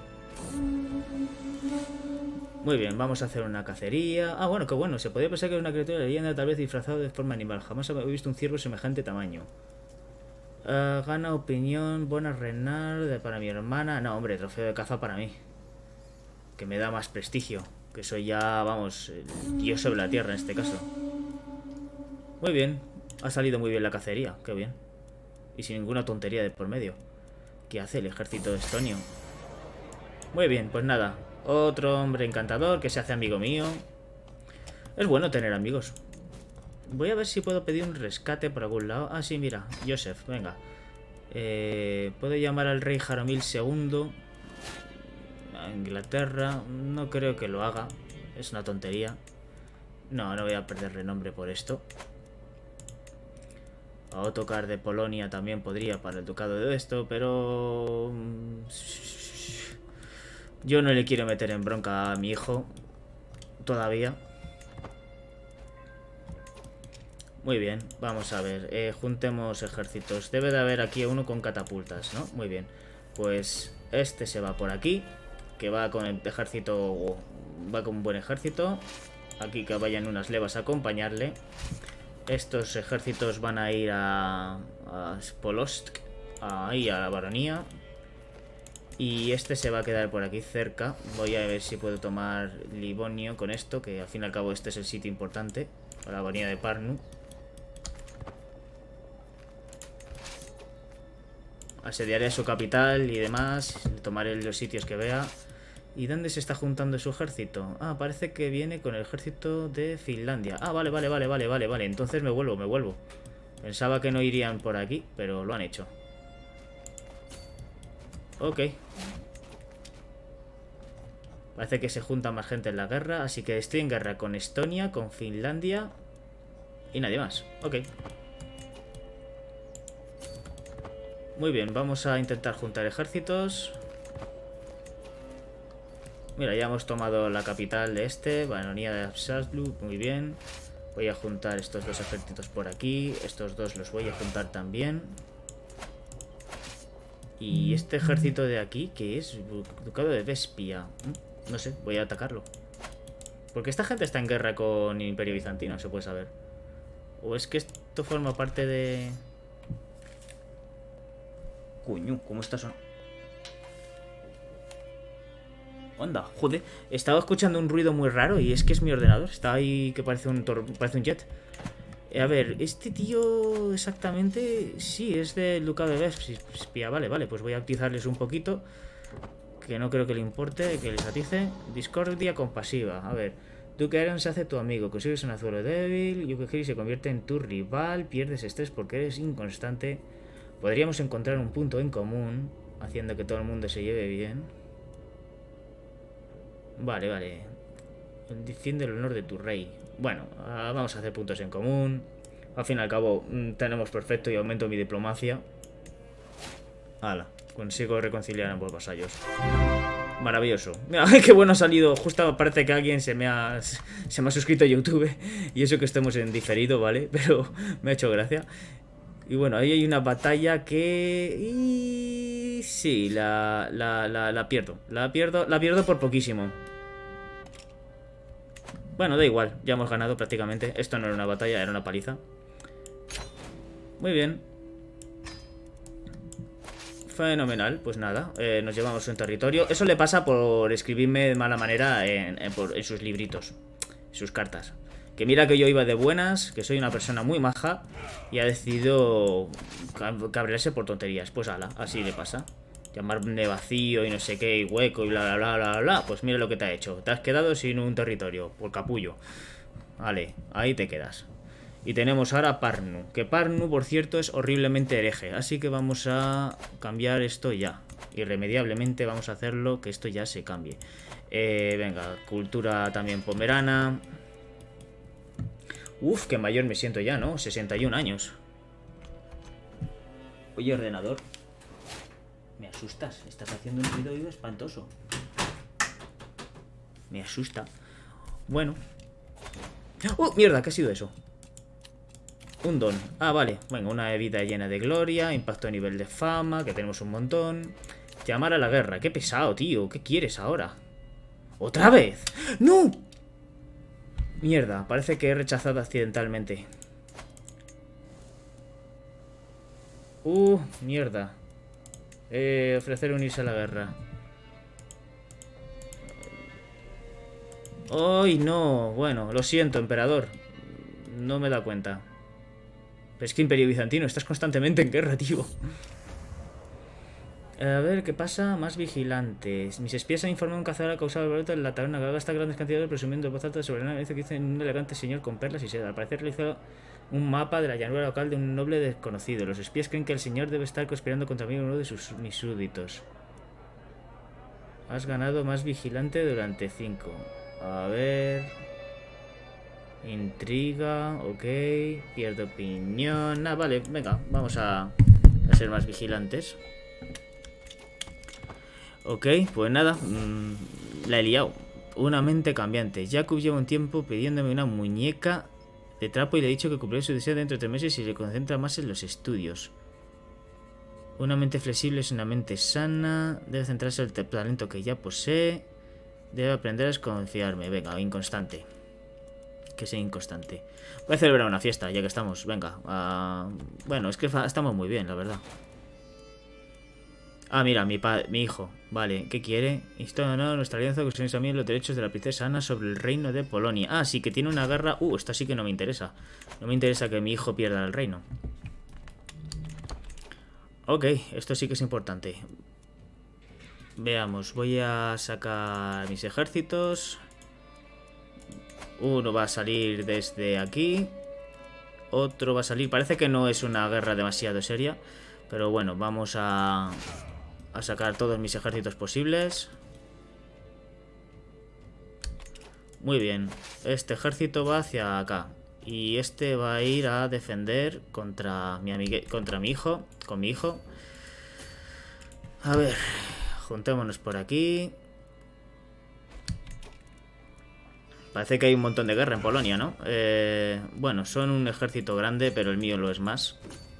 Muy bien, vamos a hacer una cacería. Ah, bueno, qué bueno, se podría pensar que es una criatura de leyenda, tal vez disfrazado de forma animal. Jamás he visto un ciervo de semejante tamaño. Uh, gana opinión, buena renal de, para mi hermana. No, hombre, trofeo de caza para mí. Que me da más prestigio. Que soy ya, vamos, el dios sobre la tierra en este caso. Muy bien, ha salido muy bien la cacería, qué bien. Y sin ninguna tontería de por medio. ¿Qué hace el ejército estonio? Muy bien, pues nada. Otro hombre encantador que se hace amigo mío. Es bueno tener amigos. Voy a ver si puedo pedir un rescate por algún lado. Ah, sí, mira. Joseph, venga. Eh, puedo llamar al rey Jaromil segundo a Inglaterra. No creo que lo haga. Es una tontería. No, no voy a perder renombre por esto. A Ottokar de Polonia también podría para el ducado de esto, pero... yo no le quiero meter en bronca a mi hijo. Todavía. Muy bien, vamos a ver. Eh, juntemos ejércitos. Debe de haber aquí uno con catapultas, ¿no? Muy bien. Pues este se va por aquí. Que va con el ejército... Va con un buen ejército. Aquí que vayan unas levas a acompañarle. Estos ejércitos van a ir a, a Polotsk, ahí a la baronía. Y este se va a quedar por aquí cerca. Voy a ver si puedo tomar Livonio con esto, que al fin y al cabo este es el sitio importante. La baronía de Parnu. Asediaré su capital y demás. Tomaré los sitios que vea. ¿Y dónde se está juntando su ejército? Ah, parece que viene con el ejército de Finlandia. Ah, vale, vale, vale, vale, vale, vale. Entonces me vuelvo, me vuelvo. Pensaba que no irían por aquí, pero lo han hecho. Ok. Parece que se junta más gente en la guerra. Así que estoy en guerra con Estonia, con Finlandia y nadie más. Ok. Muy bien, vamos a intentar juntar ejércitos. Mira, ya hemos tomado la capital de este, baronía de Absaslu, muy bien. Voy a juntar estos dos ejércitos por aquí. Estos dos los voy a juntar también. Y este ejército de aquí, que es Ducado de Vespia. No sé, voy a atacarlo. Porque esta gente está en guerra con el Imperio Bizantino, se puede saber. O es que esto forma parte de... Coño, ¿cómo está sonando? Onda, joder, estaba escuchando un ruido muy raro y es que es mi ordenador. Está ahí que parece un, parece un jet. A ver, este tío exactamente... Sí, es del Ducado de Vespia. Vale, vale, pues voy a utilizarles un poquito. Que no creo que le importe, que les atice. Discordia compasiva. A ver, Duque Aeron se hace tu amigo. Consigues un azuelo débil. Yukihiri se convierte en tu rival. Pierdes estrés porque eres inconstante. Podríamos encontrar un punto en común, haciendo que todo el mundo se lleve bien. Vale, vale. Defiende el honor de tu rey. Bueno, vamos a hacer puntos en común. Al fin y al cabo, tenemos perfecto y aumento mi diplomacia. Hala, consigo reconciliar a ambos vasallos. Maravilloso. Mira, qué bueno ha salido. Justo parece que alguien se me ha se me ha suscrito a YouTube. Y eso que estemos en diferido, ¿vale? Pero me ha hecho gracia. Y bueno, ahí hay una batalla que... Y... Sí, la, la, la, la pierdo. La pierdo, la pierdo por poquísimo. Bueno, da igual, ya hemos ganado prácticamente. Esto no era una batalla, era una paliza. Muy bien. Fenomenal, pues nada, eh, nos llevamos un territorio. Eso le pasa por escribirme de mala manera en, en, por, en sus libritos, en sus cartas. Que mira que yo iba de buenas, que soy una persona muy maja y ha decidido cabrearse por tonterías. Pues ala, así le pasa. Llamarme vacío y no sé qué, y hueco y bla, bla, bla, bla, bla. Pues mira lo que te ha hecho. Te has quedado sin un territorio, por capullo. Vale, ahí te quedas. Y tenemos ahora Parnu. Que Parnu, por cierto, es horriblemente hereje. Así que vamos a cambiar esto ya. Irremediablemente vamos a hacerlo que esto ya se cambie. Eh, venga, cultura también pomerana. Uf, qué mayor me siento ya, ¿no? sesenta y un años. Oye, ordenador. Me asustas. Estás haciendo un ruido espantoso. Me asusta. Bueno. ¡Oh, mierda! ¿Qué ha sido eso? Un don. Ah, vale. Venga, una vida llena de gloria. Impacto a nivel de fama, que tenemos un montón. Llamar a la guerra. Qué pesado, tío. ¿Qué quieres ahora? ¿Otra vez? ¡No! Mierda, parece que he rechazado accidentalmente. Uh, mierda. Eh, ofrecer unirse a la guerra. ¡Ay, no! Bueno, lo siento, emperador. No me da cuenta. Pero es que Imperio Bizantino, estás constantemente en guerra, tío. A ver, ¿qué pasa? Más vigilantes. Mis espías han informado a un cazador causado el en la taberna que gasta grandes cantidades presumiendo de voz alta sobre la dice que dice un elegante señor con perlas y seda. Al parecer realizó un mapa de la llanura local de un noble desconocido. Los espías creen que el señor debe estar conspirando contra mí uno de sus mis súbditos. Has ganado más vigilante durante cinco. A ver... Intriga, ok. Pierdo opinión. Ah, vale, venga, vamos a, a ser más vigilantes. Ok, pues nada, mmm, la he liado. Una mente cambiante. Jakub lleva un tiempo pidiéndome una muñeca de trapo y le he dicho que cumpliré su deseo dentro de tres meses y se concentra más en los estudios. Una mente flexible es una mente sana. Debe centrarse en el talento que ya posee. Debe aprender a desconfiarme. Venga, inconstante. Que sea inconstante. Voy a celebrar una fiesta, ya que estamos. Venga. Uh, bueno, es que estamos muy bien, la verdad. Ah, mira, mi, mi hijo. Vale, ¿qué quiere? Insta no, nuestra alianza que os a mí los derechos de la princesa Ana sobre el reino de Polonia. Ah, sí, que tiene una guerra. Uh, esta sí que no me interesa. No me interesa que mi hijo pierda el reino. Ok, esto sí que es importante. Veamos, voy a sacar mis ejércitos. Uno va a salir desde aquí. Otro va a salir. Parece que no es una guerra demasiado seria. Pero bueno, vamos a, a sacar todos mis ejércitos posibles. Muy bien. Este ejército va hacia acá. Y este va a ir a defender contra mi amigue, contra mi hijo. Con mi hijo. A ver. Juntémonos por aquí. Parece que hay un montón de guerra en Polonia, ¿no? Eh, bueno, son un ejército grande, pero el mío lo es más.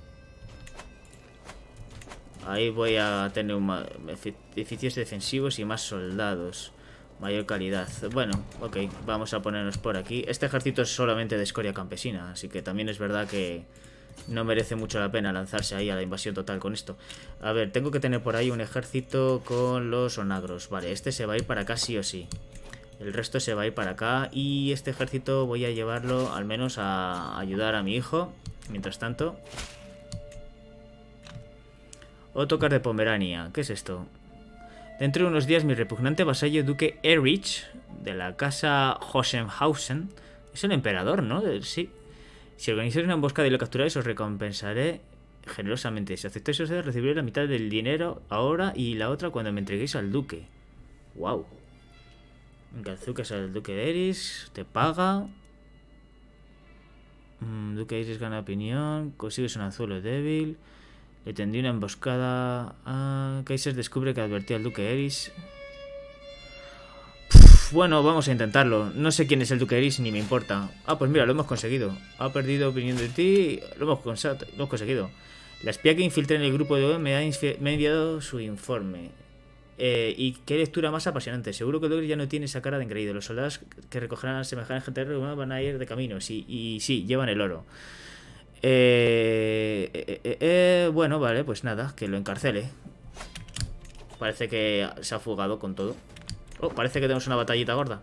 Ahí voy a tener un edificios defensivos y más soldados. Mayor calidad. Bueno, ok, vamos a ponernos por aquí. Este ejército es solamente de escoria campesina, así que también es verdad que no merece mucho la pena lanzarse ahí a la invasión total con esto. A ver, tengo que tener por ahí un ejército con los onagros. Vale, este se va a ir para acá sí o sí. El resto se va a ir para acá. Y este ejército voy a llevarlo al menos a ayudar a mi hijo. Mientras tanto... Ottokar de Pomerania. ¿Qué es esto? Dentro de unos días mi repugnante vasallo duque Erich, de la casa Hohenhausen, es el emperador, ¿no? Sí. Si organizáis una emboscada y lo capturáis, os recompensaré generosamente. Si aceptáis, os recibiré la mitad del dinero ahora y la otra cuando me entreguéis al duque. Wow. Gazucas al duque de Eris, te paga. Mm, duque de Eris gana opinión, consigues un anzuelo débil. Le tendí una emboscada. Ah, Kaiser descubre que advertí al duque Eris. Pff, bueno, vamos a intentarlo. No sé quién es el duque Eris ni me importa. Ah, pues mira, lo hemos conseguido. Ha perdido opinión de ti. Lo hemos, lo hemos conseguido. La espía que infiltré en el grupo de O E me ha, me ha enviado su informe. Eh, y qué lectura más apasionante. Seguro que el duque ya no tiene esa cara de engreído. Los soldados que recogerán a semejante gente van a ir de camino. Sí, y sí, llevan el oro. Eh, eh, eh, eh, bueno, vale, pues nada, que lo encarcele. Parece que se ha fugado con todo. Oh, parece que tenemos una batallita gorda.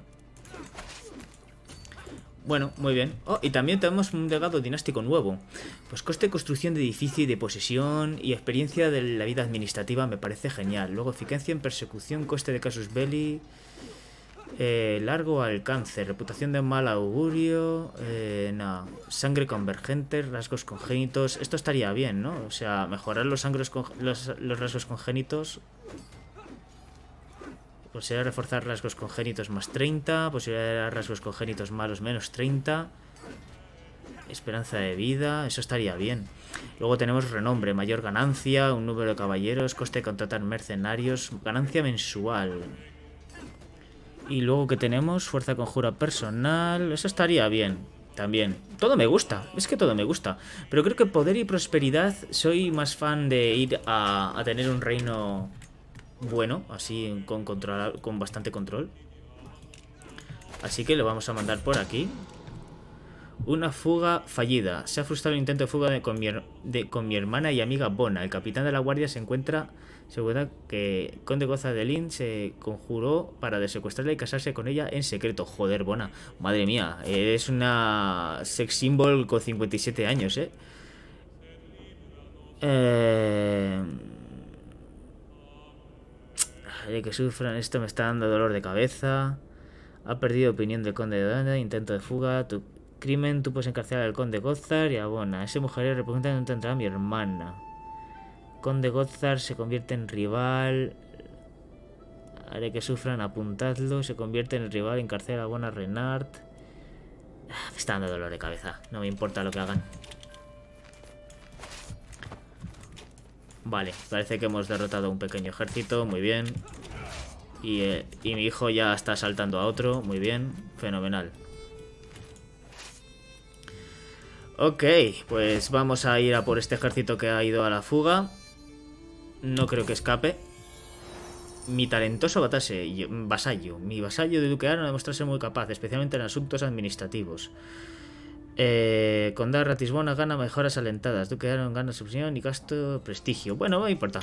Bueno, muy bien. Oh, y también tenemos un legado dinástico nuevo. Pues coste de construcción de edificio y de posesión y experiencia de la vida administrativa me parece genial. Luego eficacia en persecución, coste de casus belli... Eh, largo alcance, reputación de mal augurio, eh, no, sangre convergente, rasgos congénitos. Esto estaría bien, ¿no? O sea, mejorar los, sangros los, los rasgos congénitos. Posibilidad de reforzar rasgos congénitos más treinta. Posibilidad de rasgos congénitos malos menos treinta. Esperanza de vida, eso estaría bien. Luego tenemos renombre, mayor ganancia, un número de caballeros, coste de contratar mercenarios, ganancia mensual. Y luego que tenemos fuerza conjura personal. Eso estaría bien también. Todo me gusta, es que todo me gusta. Pero creo que poder y prosperidad, soy más fan de ir a, a tener un reino bueno, así con, control, con bastante control. Así que lo vamos a mandar por aquí. Una fuga fallida. Se ha frustrado el intento de fuga de, con, mi, de, con mi hermana y amiga Bona. El capitán de la guardia se encuentra... Se cuenta que Conde Goza de Lin se conjuró para secuestrarla y casarse con ella en secreto. Joder, Bona. Madre mía, eres una sex symbol con cincuenta y siete años, ¿eh? Eh... De que sufran, esto me está dando dolor de cabeza. Ha perdido opinión del Conde de Danda. Intento de fuga. Tu crimen, tú puedes encarcelar al Conde Gozar y a Bona. Ese mujer representa no tendrá a mi hermana. Conde Gozar se convierte en rival. Haré que sufran, apuntadlo. Se convierte en el rival, encarcela a Bona Renard. Ah, me está dando dolor de cabeza. No me importa lo que hagan. Vale, parece que hemos derrotado a un pequeño ejército. Muy bien. Y, eh, y mi hijo ya está saltando a otro. Muy bien, fenomenal. Ok, pues vamos a ir a por este ejército que ha ido a la fuga. No creo que escape. Mi talentoso batase, vasallo. Mi vasallo de duqueano ha demostrado ser muy capaz, especialmente en asuntos administrativos. Eh, Condado Ratisbona gana mejoras alentadas. Duqueano gana subsidión y gasto prestigio. Bueno, no me importa.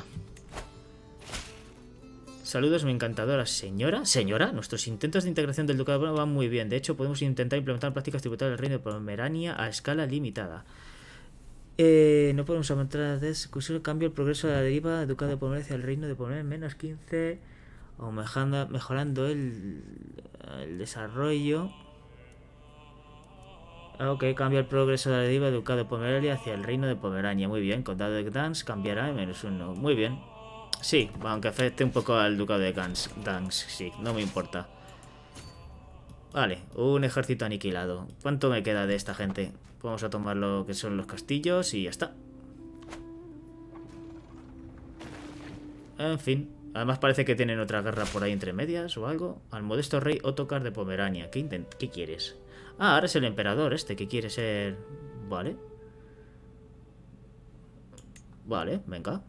Saludos, mi encantadora señora. Señora, nuestros intentos de integración del ducado van muy bien. De hecho, podemos intentar implementar prácticas tributarias del reino de Pomerania a escala limitada. Eh, no podemos aumentar de discusión. Cambio el progreso de la deriva del ducado de Pomerania hacia el reino de Pomerania menos quince. O mejando, mejorando el, el desarrollo. Ok, cambia el progreso de la deriva del ducado de Pomerania hacia el reino de Pomerania. Muy bien, condado de Gdansk cambiará en menos uno. Muy bien. Sí, aunque afecte un poco al ducado de Gdansk, Gdansk, sí, no me importa. Vale, un ejército aniquilado. ¿Cuánto me queda de esta gente? Vamos a tomar lo que son los castillos y ya está. En fin, Además parece que tienen otra guerra por ahí entre medias o algo. Al modesto rey Ottokar de Pomerania. ¿Qué, intent ¿Qué quieres? Ah, ahora es el emperador este que quiere ser... Vale. Vale, venga.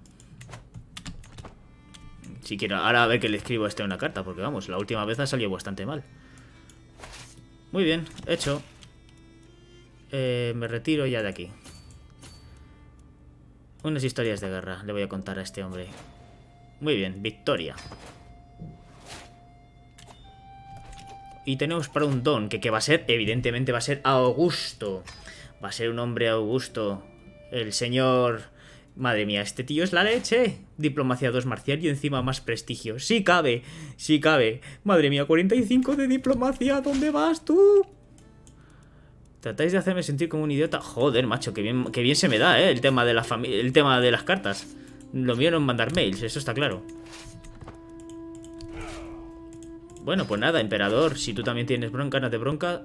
Si quiero, ahora a ver que le escribo a este una carta, porque vamos, la última vez ha salido bastante mal. Muy bien, hecho. Eh, me retiro ya de aquí. Unas historias de guerra le voy a contar a este hombre. Muy bien, victoria. Y tenemos para un don, que, que va a ser, evidentemente va a ser Augusto. Va a ser un hombre Augusto. El señor... Madre mía, este tío es la leche. Diplomacia dos marcial y encima más prestigio. Sí cabe, sí cabe. Madre mía, cuarenta y cinco de diplomacia. ¿Dónde vas tú? Tratáis de hacerme sentir como un idiota. Joder, macho, que bien, que bien se me da, ¿eh? El tema de la familia, el tema de las cartas. Lo mío no es mandar mails, eso está claro. Bueno, pues nada, emperador. Si tú también tienes bronca, ganas de bronca.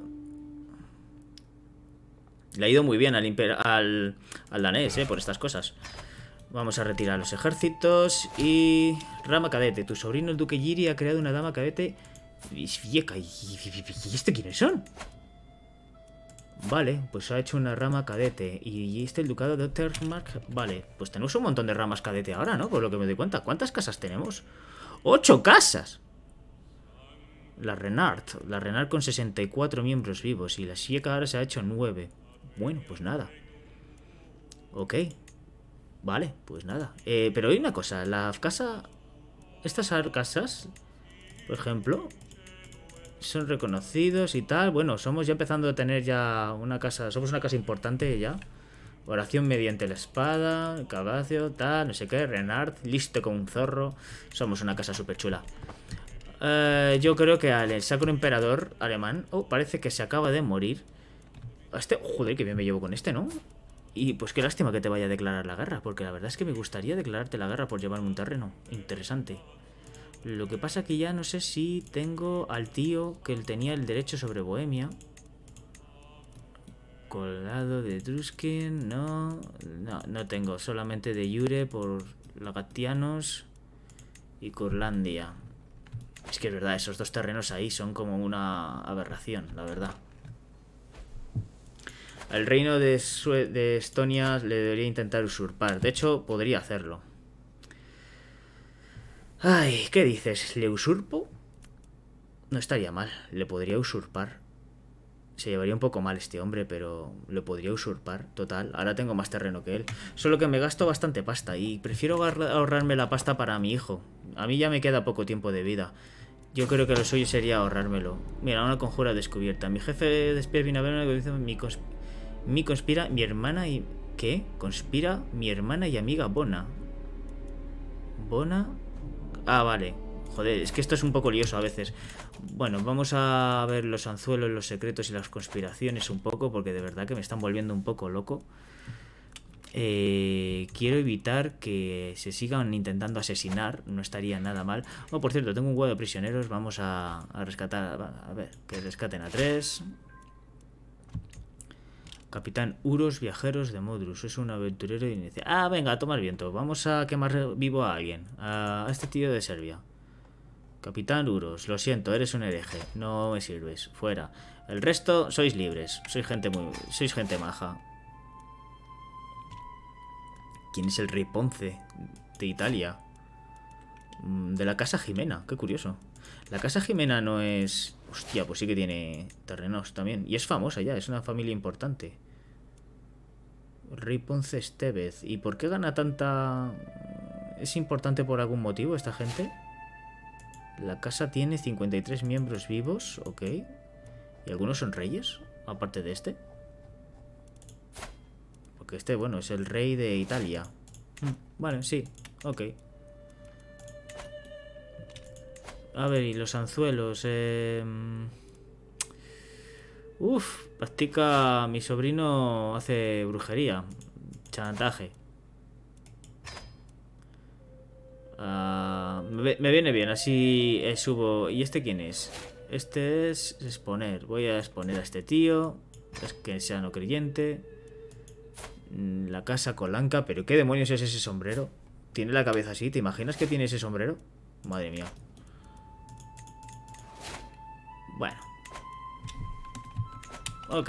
Le ha ido muy bien al, al, al danés, ¿eh? Por estas cosas. Vamos a retirar los ejércitos. Y... Rama cadete. Tu sobrino el duque Giri ha creado una dama cadete. ¿Y este quiénes son? Vale, pues ha hecho una rama cadete. Y este el ducado de Ottermark. Vale, pues tenemos un montón de ramas cadete ahora, ¿no? Por lo que me doy cuenta. ¿Cuántas casas tenemos? ¡Ocho casas! La Renard. La Renard con sesenta y cuatro miembros vivos. Y la Sieka ahora se ha hecho nueve. Bueno, pues nada. Ok. Vale, pues nada. Eh, pero hay una cosa. La casa... Estas casas, por ejemplo... Son reconocidos y tal. Bueno, somos ya empezando a tener ya una casa. Somos una casa importante ya. Oración mediante la espada. Cabacio, tal, no sé qué. Renard, listo como un zorro. Somos una casa súper chula. eh, Yo creo que al sacro emperador alemán. Oh, parece que se acaba de morir. Este, joder, que bien me llevo con este, ¿no? Y pues qué lástima que te vaya a declarar la guerra. Porque la verdad es que me gustaría declararte la guerra por llevarme un terreno. Interesante. Lo que pasa que ya no sé si tengo al tío que él tenía el derecho sobre Bohemia. Colado de Etruskin, no, no, no tengo. Solamente de Jure por Lagatianos y Curlandia. Es que es verdad, esos dos terrenos ahí son como una aberración, la verdad. El reino de, Sue de Estonia le debería intentar usurpar. De hecho, podría hacerlo. Ay, ¿qué dices? ¿Le usurpo? No estaría mal, le podría usurpar. Se llevaría un poco mal este hombre, pero le podría usurpar, total. Ahora tengo más terreno que él. Solo que me gasto bastante pasta y prefiero ahorrarme la pasta para mi hijo. A mí ya me queda poco tiempo de vida. Yo creo que lo suyo sería ahorrármelo. Mira, una conjura descubierta. Mi jefe de espía viene a ver una que dice mi, consp mi conspira, mi hermana y... ¿Qué? Conspira mi hermana y amiga Bona. Bona... Ah, vale. Joder, es que esto es un poco lioso a veces. Bueno, vamos a ver los anzuelos, los secretos y las conspiraciones un poco, porque de verdad que me están volviendo un poco loco. Eh, quiero evitar que se sigan intentando asesinar, no estaría nada mal. Oh, por cierto, tengo un huevo de prisioneros, vamos a, a rescatar... A ver, que rescaten a tres. Capitán Uros, viajeros de Modrus. Es un aventurero de inicia. Ah, venga, a tomar viento. Vamos a quemar vivo a alguien. A este tío de Serbia. Capitán Uros, lo siento, eres un hereje. No me sirves. Fuera. El resto sois libres. Sois gente muy... Sois gente maja. ¿Quién es el rey Ponce de Italia? De la casa Jimena. Qué curioso. La casa Jimena no es... Hostia, pues sí que tiene terrenos también. Y es famosa ya, es una familia importante. Rey Ponce Estevez. ¿Y por qué gana tanta...? ¿Es importante por algún motivo esta gente? La casa tiene cincuenta y tres miembros vivos, ok. ¿Y algunos son reyes? Aparte de este. Porque este, bueno, es el rey de Italia. Mm, vale, sí, ok. A ver, y los anzuelos. Eh... Uf, practica... Mi sobrino hace brujería. Chantaje. Uh, me, me viene bien, así eh, subo. ¿Y este quién es? Este es exponer. Voy a exponer a este tío. Es que sea no creyente. La casa Colanca. ¿Pero qué demonios es ese sombrero? Tiene la cabeza así. ¿Te imaginas que tiene ese sombrero? Madre mía. Bueno. Ok.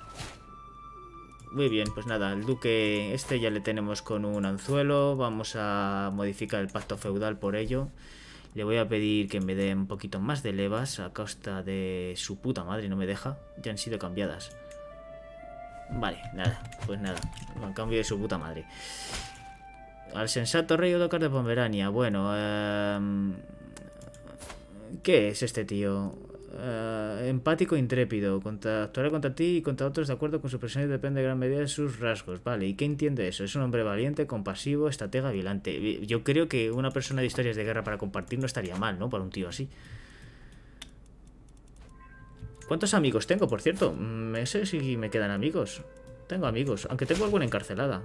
Muy bien, pues nada, el duque este ya le tenemos con un anzuelo. Vamos a modificar el pacto feudal por ello. Le voy a pedir que me dé un poquito más de levas a costa de su puta madre, no me deja. Ya han sido cambiadas. Vale, nada, pues nada, a cambio de su puta madre. Al sensato rey Odocar de Pomerania. Bueno, eh... ¿qué es este tío? Uh, empático e intrépido. Contra, actuará contra ti y contra otros de acuerdo con su personalidad, depende de gran medida de sus rasgos. Vale, ¿y qué entiende eso? Es un hombre valiente, compasivo, estratega, vigilante. Yo creo que una persona de historias de guerra para compartir no estaría mal, ¿no? Para un tío así. ¿Cuántos amigos tengo, por cierto? No sé si me quedan amigos. Tengo amigos, aunque tengo alguna encarcelada.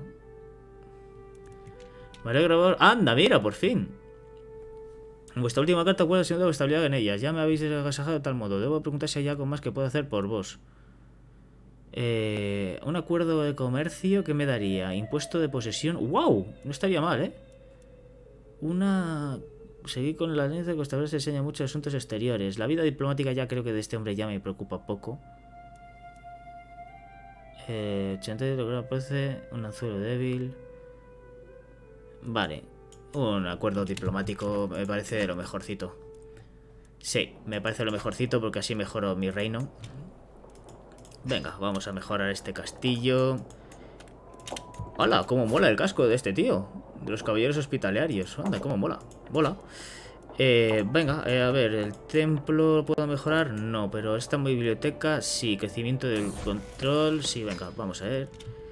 Me alegro. ¡Anda, mira, por fin! En vuestra última carta acuerdo siendo vuestra habilidad en ellas. Ya me habéis agasajado de tal modo. Debo preguntar si hay algo más que puedo hacer por vos. Eh, un acuerdo de comercio, ¿qué me daría? Impuesto de posesión. ¡Wow! No estaría mal, ¿eh? Una... Seguir con la ley de que se enseña muchos asuntos exteriores. La vida diplomática ya creo que de este hombre ya me preocupa poco. Eh, ochenta de lograr parece un anzuelo débil. Vale. Un acuerdo diplomático me parece de lo mejorcito. Sí, me parece lo mejorcito porque así mejoro mi reino. Venga, vamos a mejorar este castillo. ¡Hala! ¡Cómo mola el casco de este tío! De los caballeros hospitalarios. ¡Anda, cómo mola! ¡Mola! Eh, venga, eh, a ver, ¿el templo lo puedo mejorar? No, pero esta biblioteca sí. Crecimiento del control, sí, venga, vamos a ver.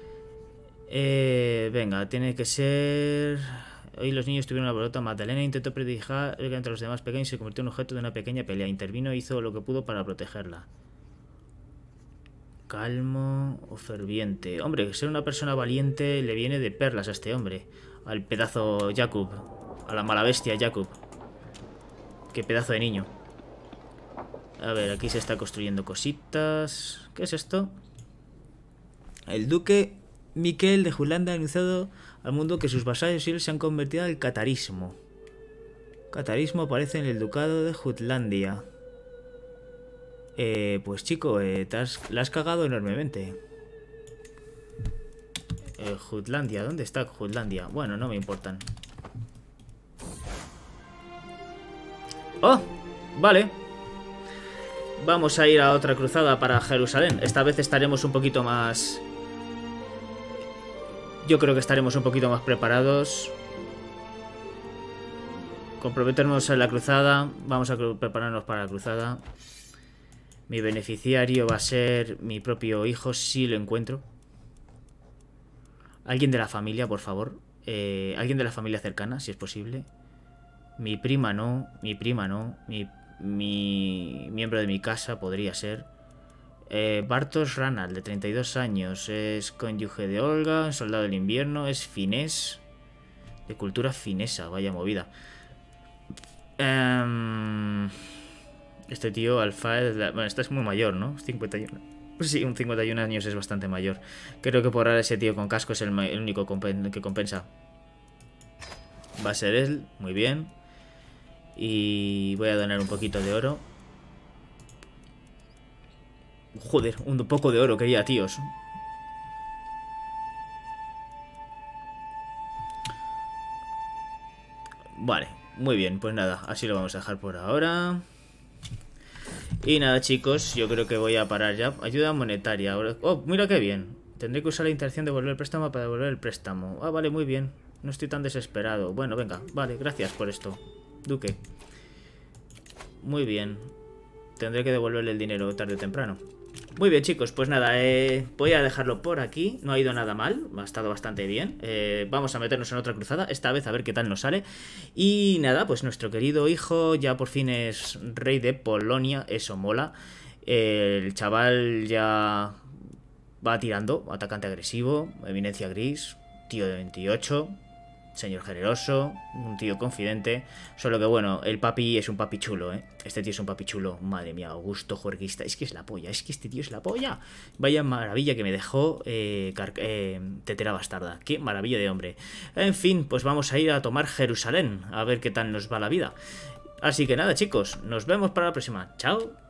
Eh, venga, tiene que ser... Hoy los niños tuvieron una bolota. Magdalena intentó predijar que entre los demás pequeños se convirtió en objeto de una pequeña pelea. Intervino e hizo lo que pudo para protegerla. Calmo o ferviente. Hombre, ser una persona valiente le viene de perlas a este hombre. Al pedazo Jakub. A la mala bestia Jakub. Qué pedazo de niño. A ver, aquí se está construyendo cositas. ¿Qué es esto? El duque Miquel de Julanda ha anunciado al mundo que sus vasallos y él se han convertido al catarismo. Catarismo aparece en el ducado de Jutlandia. Eh, pues chico, eh, te has, la has cagado enormemente. Eh, Jutlandia, ¿dónde está Jutlandia? Bueno, no me importan. ¡Oh! Vale. Vamos a ir a otra cruzada para Jerusalén. Esta vez estaremos un poquito más... Yo creo que estaremos un poquito más preparados. Comprometernos en la cruzada. Vamos a prepararnos para la cruzada. Mi beneficiario va a ser mi propio hijo, si lo encuentro. Alguien de la familia, por favor. Eh, alguien de la familia cercana, si es posible. Mi prima no, mi prima no. Mi, mi miembro de mi casa podría ser. Eh, Bartosz Ranald, de treinta y dos años, es cónyuge de Olga, un soldado del invierno, es finés, de cultura finesa, vaya movida. Um, este tío, Alfaed, bueno, este es muy mayor, ¿no? cincuenta y uno. Sí, un cincuenta y uno años es bastante mayor. Creo que por ahora ese tío con casco es el, el único compen que compensa. Va a ser él, muy bien. Y voy a donar un poquito de oro. Joder, un poco de oro quería, tíos. Vale, muy bien, pues nada, así lo vamos a dejar por ahora. Y nada, chicos, yo creo que voy a parar ya. Ayuda monetaria. Oh, mira qué bien. Tendré que usar la intención de devolver el préstamo para devolver el préstamo. Ah, vale, muy bien. No estoy tan desesperado. Bueno, venga, vale, gracias por esto, duque. Muy bien. Tendré que devolverle el dinero tarde o temprano. Muy bien, chicos, pues nada, eh, voy a dejarlo por aquí. No ha ido nada mal, ha estado bastante bien. eh, Vamos a meternos en otra cruzada, esta vez a ver qué tal nos sale. Y nada, pues nuestro querido hijo ya por fin es rey de Polonia. Eso mola. eh, El chaval ya va tirando, atacante agresivo, eminencia gris, tío de veintiocho. señor generoso, un tío confidente. Solo que bueno, el papi es un papi chulo, ¿eh? Este tío es un papi chulo. Madre mía, Augusto Juerguista. Es que es la polla, es que este tío es la polla. Vaya maravilla que me dejó eh, eh, tetera bastarda. Qué maravilla de hombre. En fin, pues vamos a ir a tomar Jerusalén. A ver qué tal nos va la vida. Así que nada, chicos, nos vemos para la próxima. Chao.